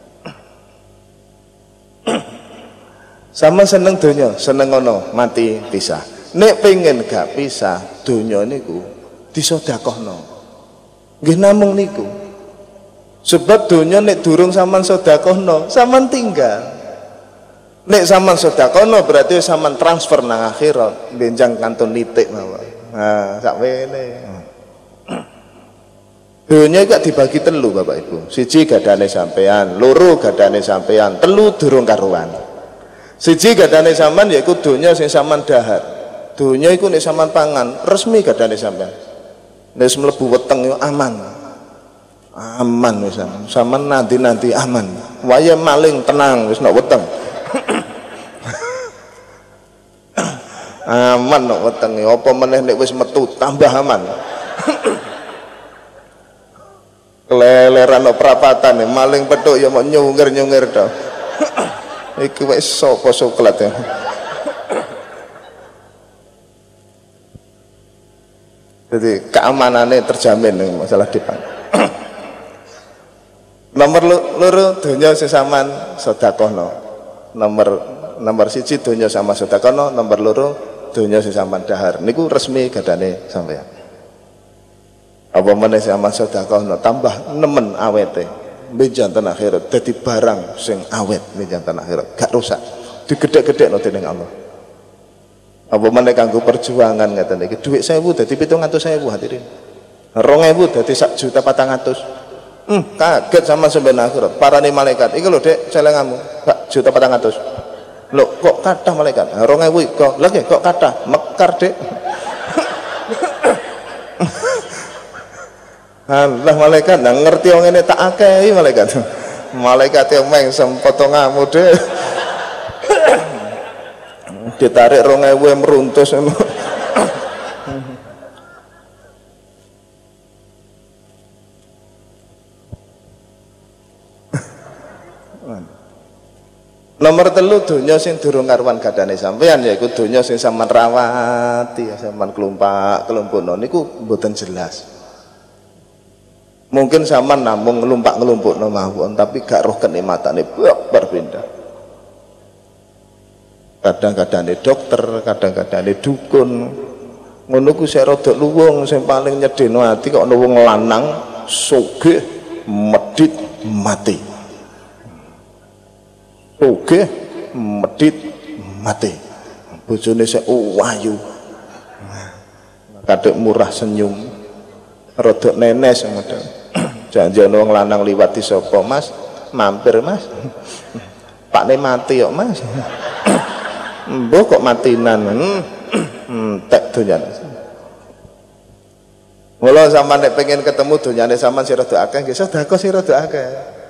Sama seneng donya, seneng ono mati pisah. Nek pengen gak pisah donya niku disedekahno. Nggih namung niku. Sebab donya nek durung sampean sedekahno, sampean tinggal. Nek sampean sedekahno berarti sampean transfer nang akhirat, benjang kantun nitik mawon. Nah, sakwene. Donya iku dibagi telu Bapak Ibu. Siji gadane sampean, loro gadane sampean, telu durung karuan. Siji gadane sampean yaiku donya sing sampean dahar. Donya iku nek sampean pangan resmi gadane sampean. Nek mlebu weteng yo aman. Aman wis sampean nanti aman. Waya maling tenang wis nek weteng. Aman nek wetenge apa meneh nek wis metu tambah aman. Keleleran nek perapatan maling petuk ya mau nyungir-nyungir to. Iki wis sapa soklat ya. Jadi keamanannya terjamin nih masalah depan. Nomor loro donya sesaman sedekahno. Nomor siji donya sama sedekahno, nomor loro donya sesaman dahar. Niku resmi gadane sampeyan. Apa meneh sama sedekahno tambah nemen awete. Benjantan akhirat dadi barang sing awet benjantan akhirat gak rusak digedhek-gedhekno dening Allah. Apa meneh kanggo perjuangan ngaten iki dhuwit 1000 dadi 700.000 hadirin. 2000 dadi 1.400.000. Kaget sama sampeyan akhirat parane malaikat iki lho Dek celenganmu 1.400.000. Lho kok kathah malaikat 2000 kok lagi kok kathah mekar Dek. Allah malaikat nang ngerti wong ngene tak akehi malaikat. Malaikat yang meng sempotong ngamuk deh. Ditarik 2000 meruntus ngono. Nomor telu donya sing durung karuan gadane sampean yaiku donya sing sampean rawati, sampean kelumpak-kelumpukno niku mboten jelas. Mungkin sampean namung ngelumpak-ngelumpukno mawon tapi gak roh kenikmatane berbeda. Kadang-kadang dokter, kadang-kadang dukun. Ngono ku sik rada luwung sing paling nyedeno ati kok ana wong lanang sugih medhit mati. Sugih medhit mati. Bojone sik wayu. Kadek murah senyum. Rada nenes model. Janjian wong lanang liwat di sapa, Mas? Mampir, Mas. Pakne mati kok, Mas. Mbok kok matinan. Tek donyane. Mula sampean nek pengen ketemu donyane sampean sira doaake nggih sedekah sira doaake.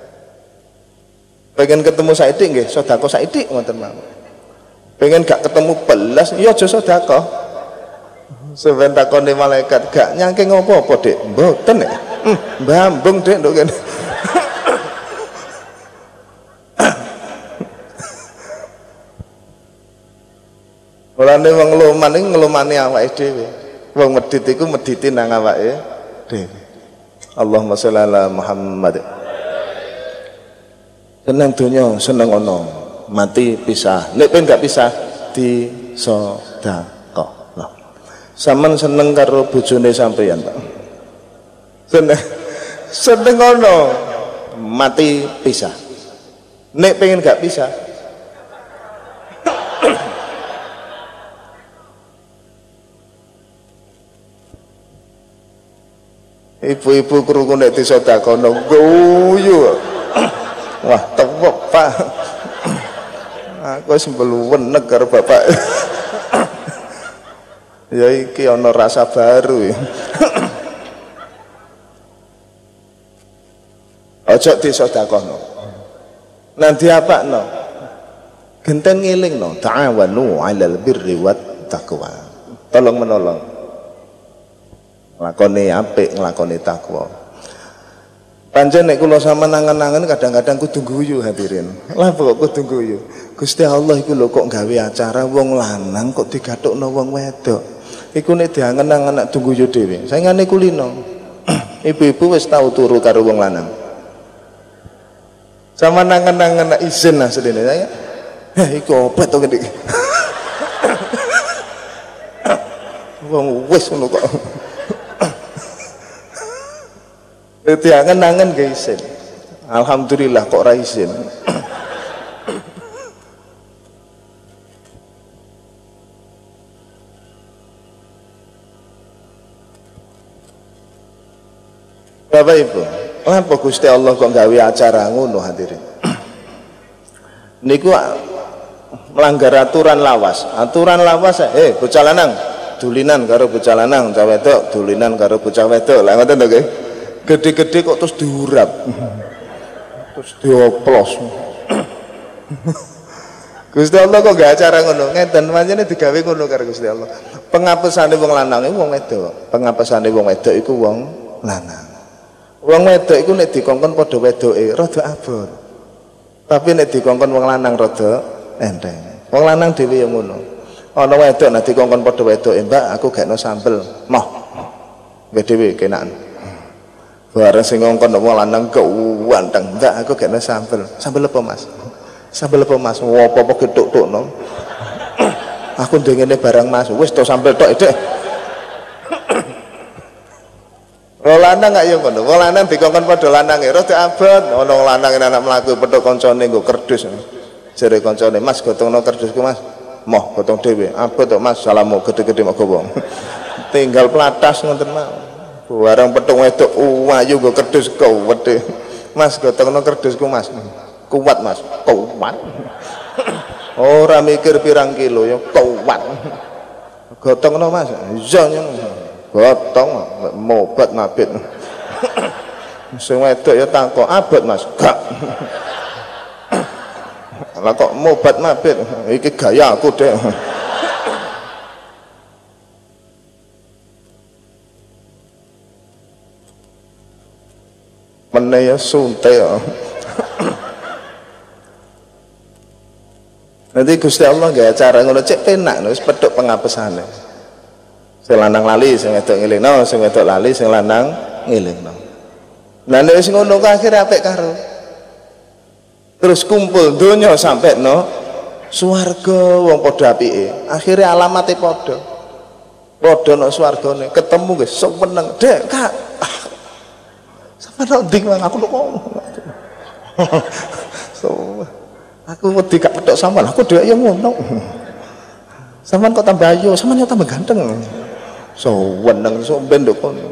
Pengen ketemu saidik nggih sedekah saidik ngoten mawon. Pengen gak ketemu belas ya aja sedekah. Sampeyan takoni malaikat gak nyangke ngopo-opo, Dik? Mboten nek. Mbambung Dik nduk kene. Mulane wong ngluman iki nglumani awake dhewe. Wong medhit iku medhiti nang awake dhewe. Allahumma sholli ala Muhammad. Seneng donya, seneng ana, mati pisah. Nek pengen gak pisah di sedekah. Lah. Sampeyan seneng karo bojone sampeyan, Pak. Seneng ana, mati pisah. Nek pengen gak pisah ibu-ibu krungu nek disedekahno guyu. Wah, tepuk Pak. Aku wis mbluwenek karo bapak. Ya iki ana rasa baru. Aja disedekahno. Nanti apakno? Genten ngelingno, ta'awanu 'alal birri wat taqwa. Tolong menolong. Nglakoni apik, nglakoni takwa. Pancen nek kula sampeyan nangen-nangen kadang-kadang kudu guyu hadirin. Lah kok kudu guyu? Gusti Allah iku lho kok gawe acara wong lanang kok digathukno wong wedok. Iku nek diangen-angen nak guyu dhewe. Saingane kulino. Ibu-ibu wis tau turu karo wong lanang. Sama nangen-nangen nak izin asline saya. Iku obat to gede. Wong wis ngono kok. Diangen-angen gak isin. Alhamdulillah kok ra isin. Bapak Ibu, apa Gusti Allah kok gawe acara ngono hadirin? Niku melanggar aturan lawas. Aturan lawas bocah lanang dulinan karo bocah lanang, cah wedok dulinan karo bocah wedok. Lah ngoten to nggih. Gede-gede kok terus diurap. Terus dioplos. Gusti Allah kok gak acara ngono? Ngeten pancene digawe ngono karo Gusti Allah. Pengapesane wong lanang iku wong wedok. Pengapesane wong wedok iku wong lanang. Wong wedok iku nek dikongkon padha wedoke rada abot. Tapi nek dikongkon wong lanang rada enteng. Wong lanang dhewe ya ngono. Ana wedok nek dikongkon padha wedoke, "Mbak, aku gakno sambel." Moh. Nggih dhewe kenakan. Bareng sing ngongkon wong lanang kewanteng, "Mbak, aku gakno sambel." "Sambel apa, Mas?" "Sambel apa, Mas?" "Apa-apa getuk-tukno." "Aku ndengene barang, Mas." "Wis to sambel tok, Dek." Wong lanang gak yo ngono. Wong lanang dikongkon padha lanange rada abot. Ana wong lanang anak mlaku petuk kancane nggo kerdus. Jare kancane, "Mas, gotongno kerdusku, Mas." "Moh, gotong dhewe." "Abot tok, Mas, salamu gede-gede mok wong." Tinggal platas ngoten mawon. Barang petuk wedok ayu nggo kerdus kuwedhe. "Mas, gotongno kerdusku, Mas." "Kuat, Mas." "Kuat." Ora mikir pirang kilo ya kuat. "Gotongno, Mas." "Iya nyen." Gotong mobat mabit. Sing wedok ya takok, "Abot, Mas?" "Gak." Lah kok mobat mabit, iki gaya aku deh. Meneh ya sunte ya. Nanti Gusti Allah gak cara ngono cek penak wis pedhok pengapesane. Sing lanang lali, sing wedok ngelingno, sing wedok lali, sing lanang ngelingno. Lah nek wis ngono kok akhire apik karo. Terus kumpul donya sampai no swarga wong padha apike. Akhire alamate padha. Padha no swargane, ketemu guys sok meneng. Dek, Kak. Sampeyan nding aku kok ngomong. So, aku wedi gak petok sampean, aku dhek ya ngono. Sampeyan kok tambah ayu, sampeyan tambah ganteng. So, weneng sok ben ndok kono.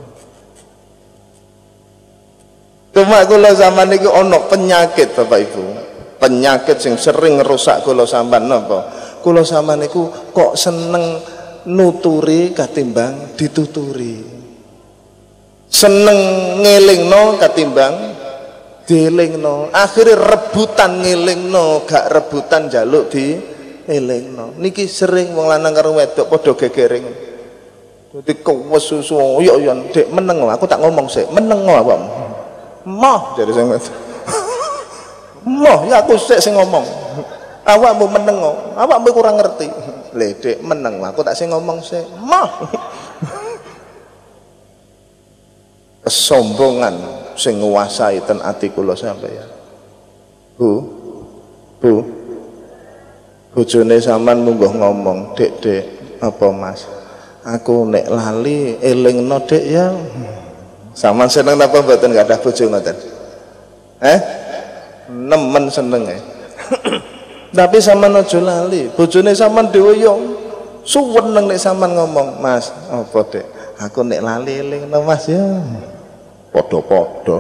Cuma kula sampean iki ana penyakit Bapak Ibu. Penyakit sing sering ngerusak kula sampean napa? Kula sampean niku kok seneng nuturi katimbang dituturi. Seneng ngelingno katimbang dielingno. Akhire rebutan ngelingno, gak rebutan njaluk dielingno. Niki sering wong lanang karo wedok padha gegering. Dadi kewesusu, yo Dek meneng aku tak ngomong sik, meneng awakmu. Moh jadi sing moh ya aku sik sing ngomong. Awakmu meneng, awakmu kurang ngerti. Le Dek meneng aku tak sing ngomong sik. Moh. Kesombongan sing nguasai ten ati kula sampeyan. Bu. Bojone sampean mungguh ngomong, "Dek, apa Mas? Aku nek lali elingno Dek ya." Sampean seneng napa mboten gadah bojo ngoten? Nemen seneng Tapi sampean aja lali, bojone sampean dhewe yo suweneng nek sampean ngomong, "Mas, apa Dek? Aku nek lali elingno Mas ya." Podo-podo.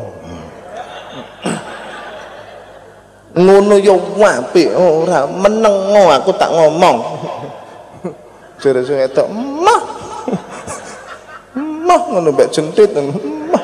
Ngono ya apik ora meneng aku tak ngomong. Jare sing etok, "Mah." Mah ngono mbek jentit. Mah.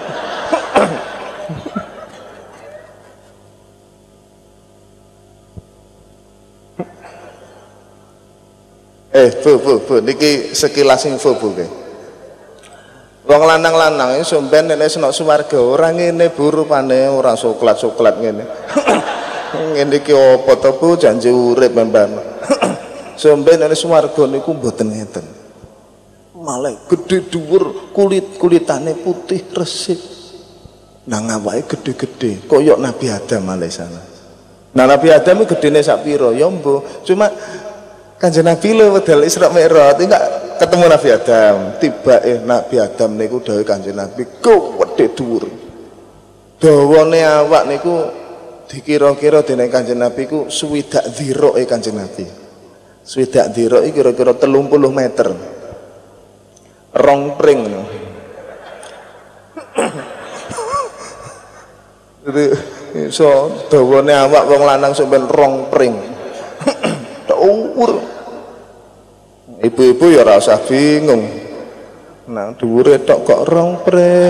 Bu, niki sekilas info Bu. Wong lanang-lanang iki sampeyan nek senok swarga ora ngene bu rupane, ora soklat-soklat ngene. Ngene iki apa to Bu, janji urip mbak. Sampeyan nek swarga niku mboten ngeten. Malah gede dhuwur, kulitane putih resik. Nang awake gede-gede, koyok Nabi Adam alaihissalam. Nah Nabi Adam iki gedene sak pira? Ya mbuh, cuma Kanjeng Nabi lho wedal Isra Mi'raj enggak ketemu Nabi Adam. Tiba Nabi Adam niku dawuh Kanjeng Nabi gedhe dhuwur. Dawane awak niku dikira-kira dening Kanjeng Nabi ku swidak dhiroke Kanjeng Nabi. Swidak dhirok iki kira-kira 30 meter. Rong pring. Jadi iso dawane awak wong lanang sampeyan rong pring. Ibu-ibu ya ora usah bingung. Nang dhuwure tok kok rong pring.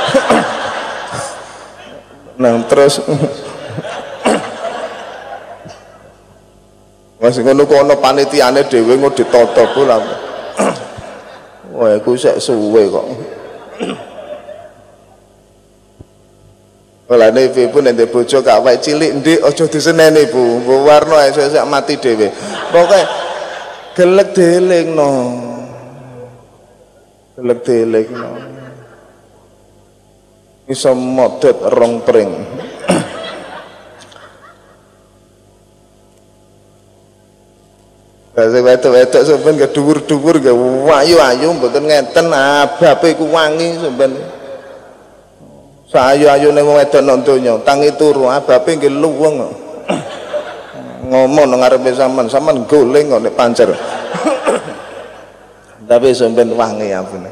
Nang terus masih ngono kok ana panitiane dhewe ngono ditata pula. Wah, iku sik suwe kok. Olane ibu nek bojo gak awake cilik ndik aja diseneni Bu. Mbok warno esuk-esuk mati dhewe. Pokoke gelek dielingno. Gelek dielingno. Iso modot rong pring. Kasih wetok-wetok sampean gak dhuwur-dhuwur gak ayu-ayu mboten ngeten abape iku wangi sampean. Sayu-ayu ning wedok nang donya, tangi turu abape nggih luweng. Ngomong nang ngarepe sampean goling kok nek pancer. Tapi sampean wangi ampune.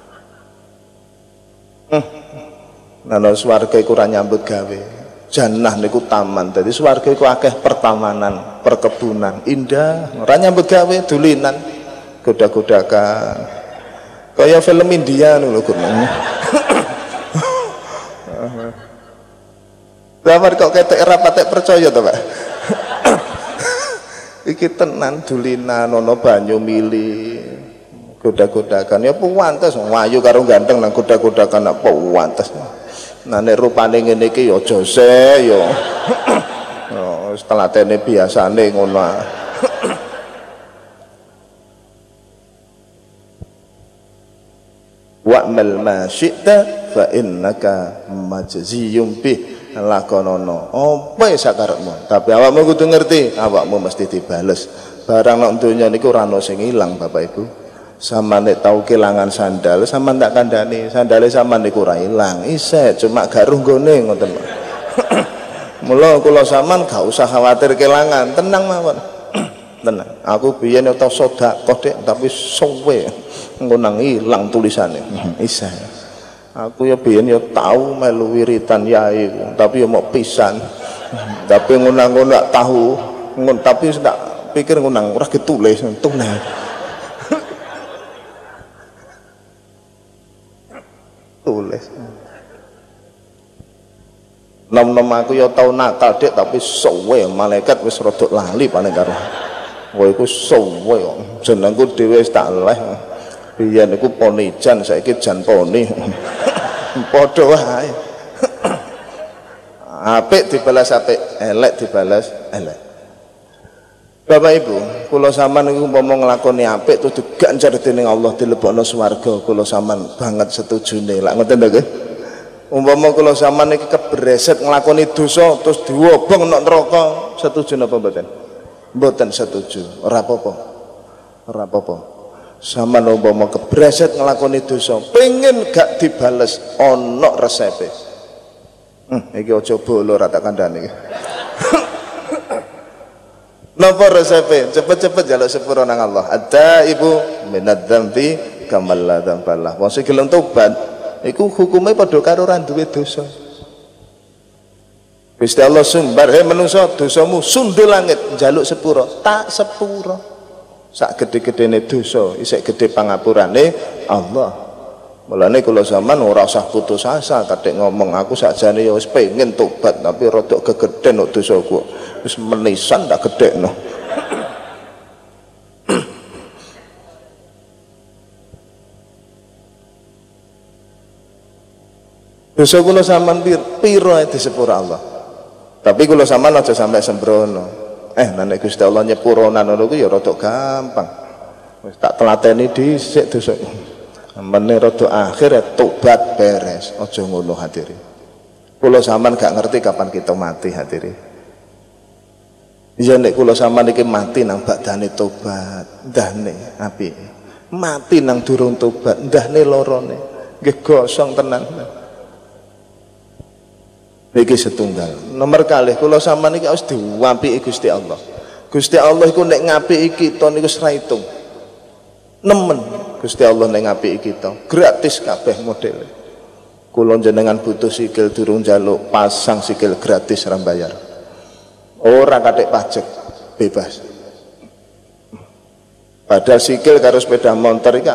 Nang swarga iku ora nyambut gawe. Jannah niku taman. Dadi swarga iku akeh pertamanan, perkebunan, indah, ora nyambut gawe dulinan, godak-godakan. Kaya film India lho Gur. Zaman kok ketek rapatek percaya to, Pak. Iki tenan dulinan ana banyu mili. Goda-godakan ya puwantes wayu karo ganteng nang goda-godakan apa puwantes. Nah nek rupane ngene iki ya aja se ya. Oh, setelah tene biasane ngono. Wa'mal ma syi'ta fa innaka majziyum bih. Lakonono apa sakarepmu, tapi awakmu kudu ngerti awakmu mesti dibales. Barang nang donya niku ora ono sing ilang Bapak Ibu. Sama nek tau kelangan sandal sama tak kandhani sandale sama niku ora ilang isih cuma gak runggone ngoten. Mula kula sampean gak usah khawatir kelangan, tenang mawon. Tenang, aku biyen tau sedekah Dik tapi suwe engko nang ilang tulisane. Isih. Aku ya biyen ya tahu melu wiritan yai tapi ya mau pisan. Tapi ngunang nggak tahu, tapi sudah pikir ngunang ora ditulis tunai. Tulis. Nom-nom aku ya tau nakal Dik tapi suwe malaikat wis rada lali paling karo. Wah iku suwe jenengku dhewe wis tak leh. Biyen niku poni jan saiki jan poni. Padha wae. Apik dibalas apik, elek dibalas elek. Bapak Ibu, kula sampean niku umpama nglakoni apik terus diganjar dening Allah dilebokno swarga, kula sampean banget setujune. Lak ngoten to nggih? Umpama kula sampean iki kebreset nglakoni dosa terus diwobong nang neraka, setuju napa mboten? Mboten setuju. Ora apa-apa. Ora apa-apa. Sama umpama kebreset nglakoni dosa pengen gak dibales ana resepe. Iki aja bolo ra tak kandhani iki. Napa resepe? Cepet-cepet njaluk sepuro nang Allah. Ada ibu minad dzambi kamal la dzambalah. Wong sing gelem tobat iku hukume padha karo ora duwe dosa. Gusti Allah sumbar menungso dosamu sundul langit njaluk sepuro, tak sepuro. Sak gede-gedene dosa isih gede pangapurane Allah. Mulane kula sampean ora usah putus asa katik ngomong aku sakjane ya wis pengen tobat tapi rada gegeden kok dosaku. Wis menisan tak gedekno. Dosa kula sampean piro di sepura Allah. Tapi kula sampean aja sampai sembrono. Nek Gusti Allah nyepuronan ngono ku ya rada gampang. Wis tak telateni dhisik dosa. Mene rada akhir tobat beres. Aja ngono hadirin. Kula sampean gak ngerti kapan kita mati hadirin. Ya nek kula sampean iki mati nang badane tobat, ndahne apik. Mati nang durung tobat, ndahne lorone. Nggih gosong tenan. Niki setunggal. Nomor kalih kula sampean iki harus diwapiki Gusti Allah. Gusti Allah iku nek ngapiki kita niku ora itung. Nemen Gusti Allah nek ngapiki kita, gratis kabeh modele. Kula jenengan butuh sikil durung njaluk, pasang sikil gratis ora bayar. Ora kathik pajak, bebas. Padahal sikil karo sepeda motor iki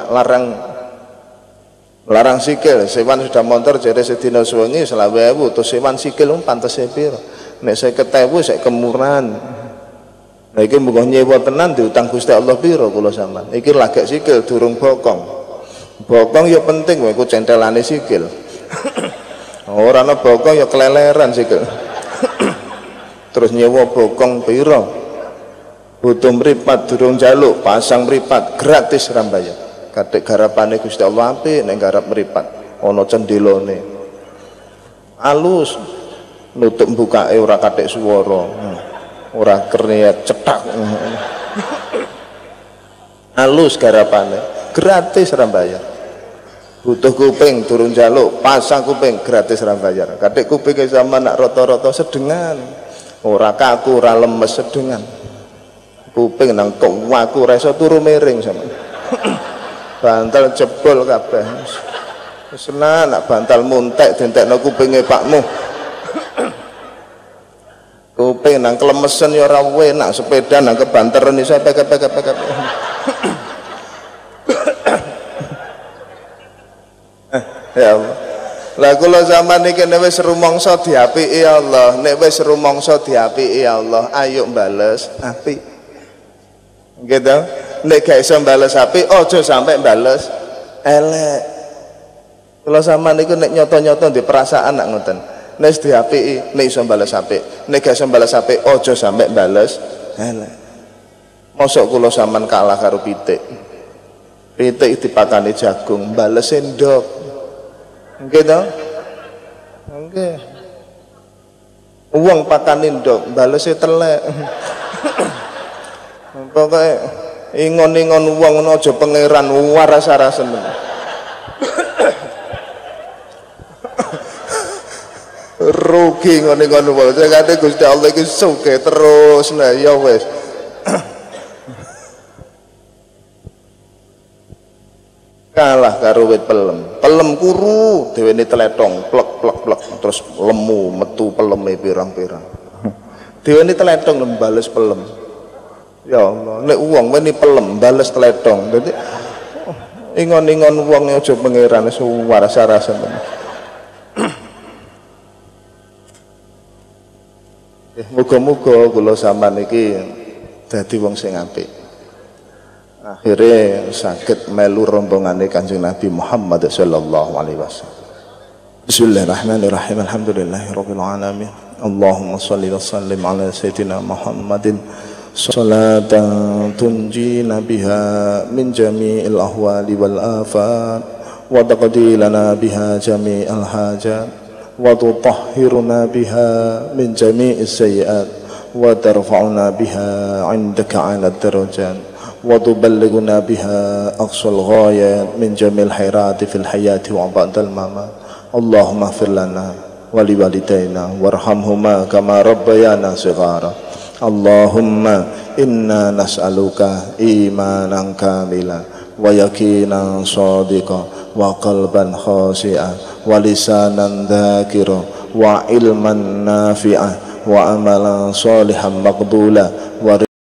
larang sikil, sewan sudah motor jare sedina suwengi 20.000 terus sewan sikil pantese piro? Nek 50.000 sik kemurahan. Nah iki muga nyewa tenan diutang Gusti Allah piro kula sampean. Iki lagek sikil durung bokong. Bokong ya penting wae iku centelane sikil. Ora ana bokong ya keleleran sikil. Terus nyewa bokong piro? Butuh mripat durung njaluk, pasang mripat gratis ra bayar. Kadek garapane Gusti Allah apik nek garap mripat ana cendelone alus nutup bukake ora kathik swara ora kerniat cetak alus garapane gratis ra bayar. Butuh kuping durung njaluk pasang kuping gratis ra bayar. Kadek kupinge sampean nak rata-rata sedengan ora kaku ora lemes sedengan kuping nang waku ora iso turu miring sampean. Bantal jebol kabeh. Wis nak bantal muntek dientekno kupinge pakmu. Kuping nang klemesen ya ora enak, sepeda nang kebanteren iso pek-pek. Ya Allah. Lah kula zaman niki nek wis rumangsa diapiki Allah, nek wis rumangsa diapiki Allah, ayo bales apik. Gitu. Nek gak iso bales apik, aja sampai bales elek. Kula zaman niku nek nyoto-nyoto di perasaan nak ngoten. Nek wis diapiki, nek iso bales apik. Nek gak iso bales apik, aja sampai bales elek. Mosok kula zaman kalah karo pitik. Pitik dipakani jagung, bales endok. Nggih to? Nggih. Wong pakani ndok, balese telek. Pokoke ingon-ingon wong ngono aja pangeran waras-arasen. Rugi ngon-ingon wong. Kate Gusti Allah iki sugih terus nah ya wis. Kalah karo wit pelem kuru dhewe teletong plek plek plek terus lemu metu peleme pirang-pirang dhewe teletong bales pelem ya Allah nek wong weni pelem bales teletong dadi ingon-ingon wong aja pangeran waras-warasen muga-muga kula sampean iki dadi wong sing apik. Akhirnya sakit melu rombongane Kanjeng Nabi Muhammad sallallahu alaihi wasallam. Bismillahirrahmanirrahim. Alhamdulillahirabbil alamin. Allahumma shalli wa sallim ala sayyidina Muhammadin salatan tunjina biha min jami'il ahwali wal afat wa taqdi lana biha jami'al hajat wa tutahhiruna biha min jami'is sayyi'at wa tarfa'una biha 'indaka 'ala darajat وتبلغنا بها أقصى الغايات من جميع الخيرات في الحياة وبعد الممات اللهم اغفر لنا ولوالدينا وارحمهما كما ربيانا صغارا اللهم إنا نسألك إيمانا كاملا ويقينا صادقا وقلبا خاشعا ولسانا ذاكرا وعلما نافعا وعملا صالحا مقبولا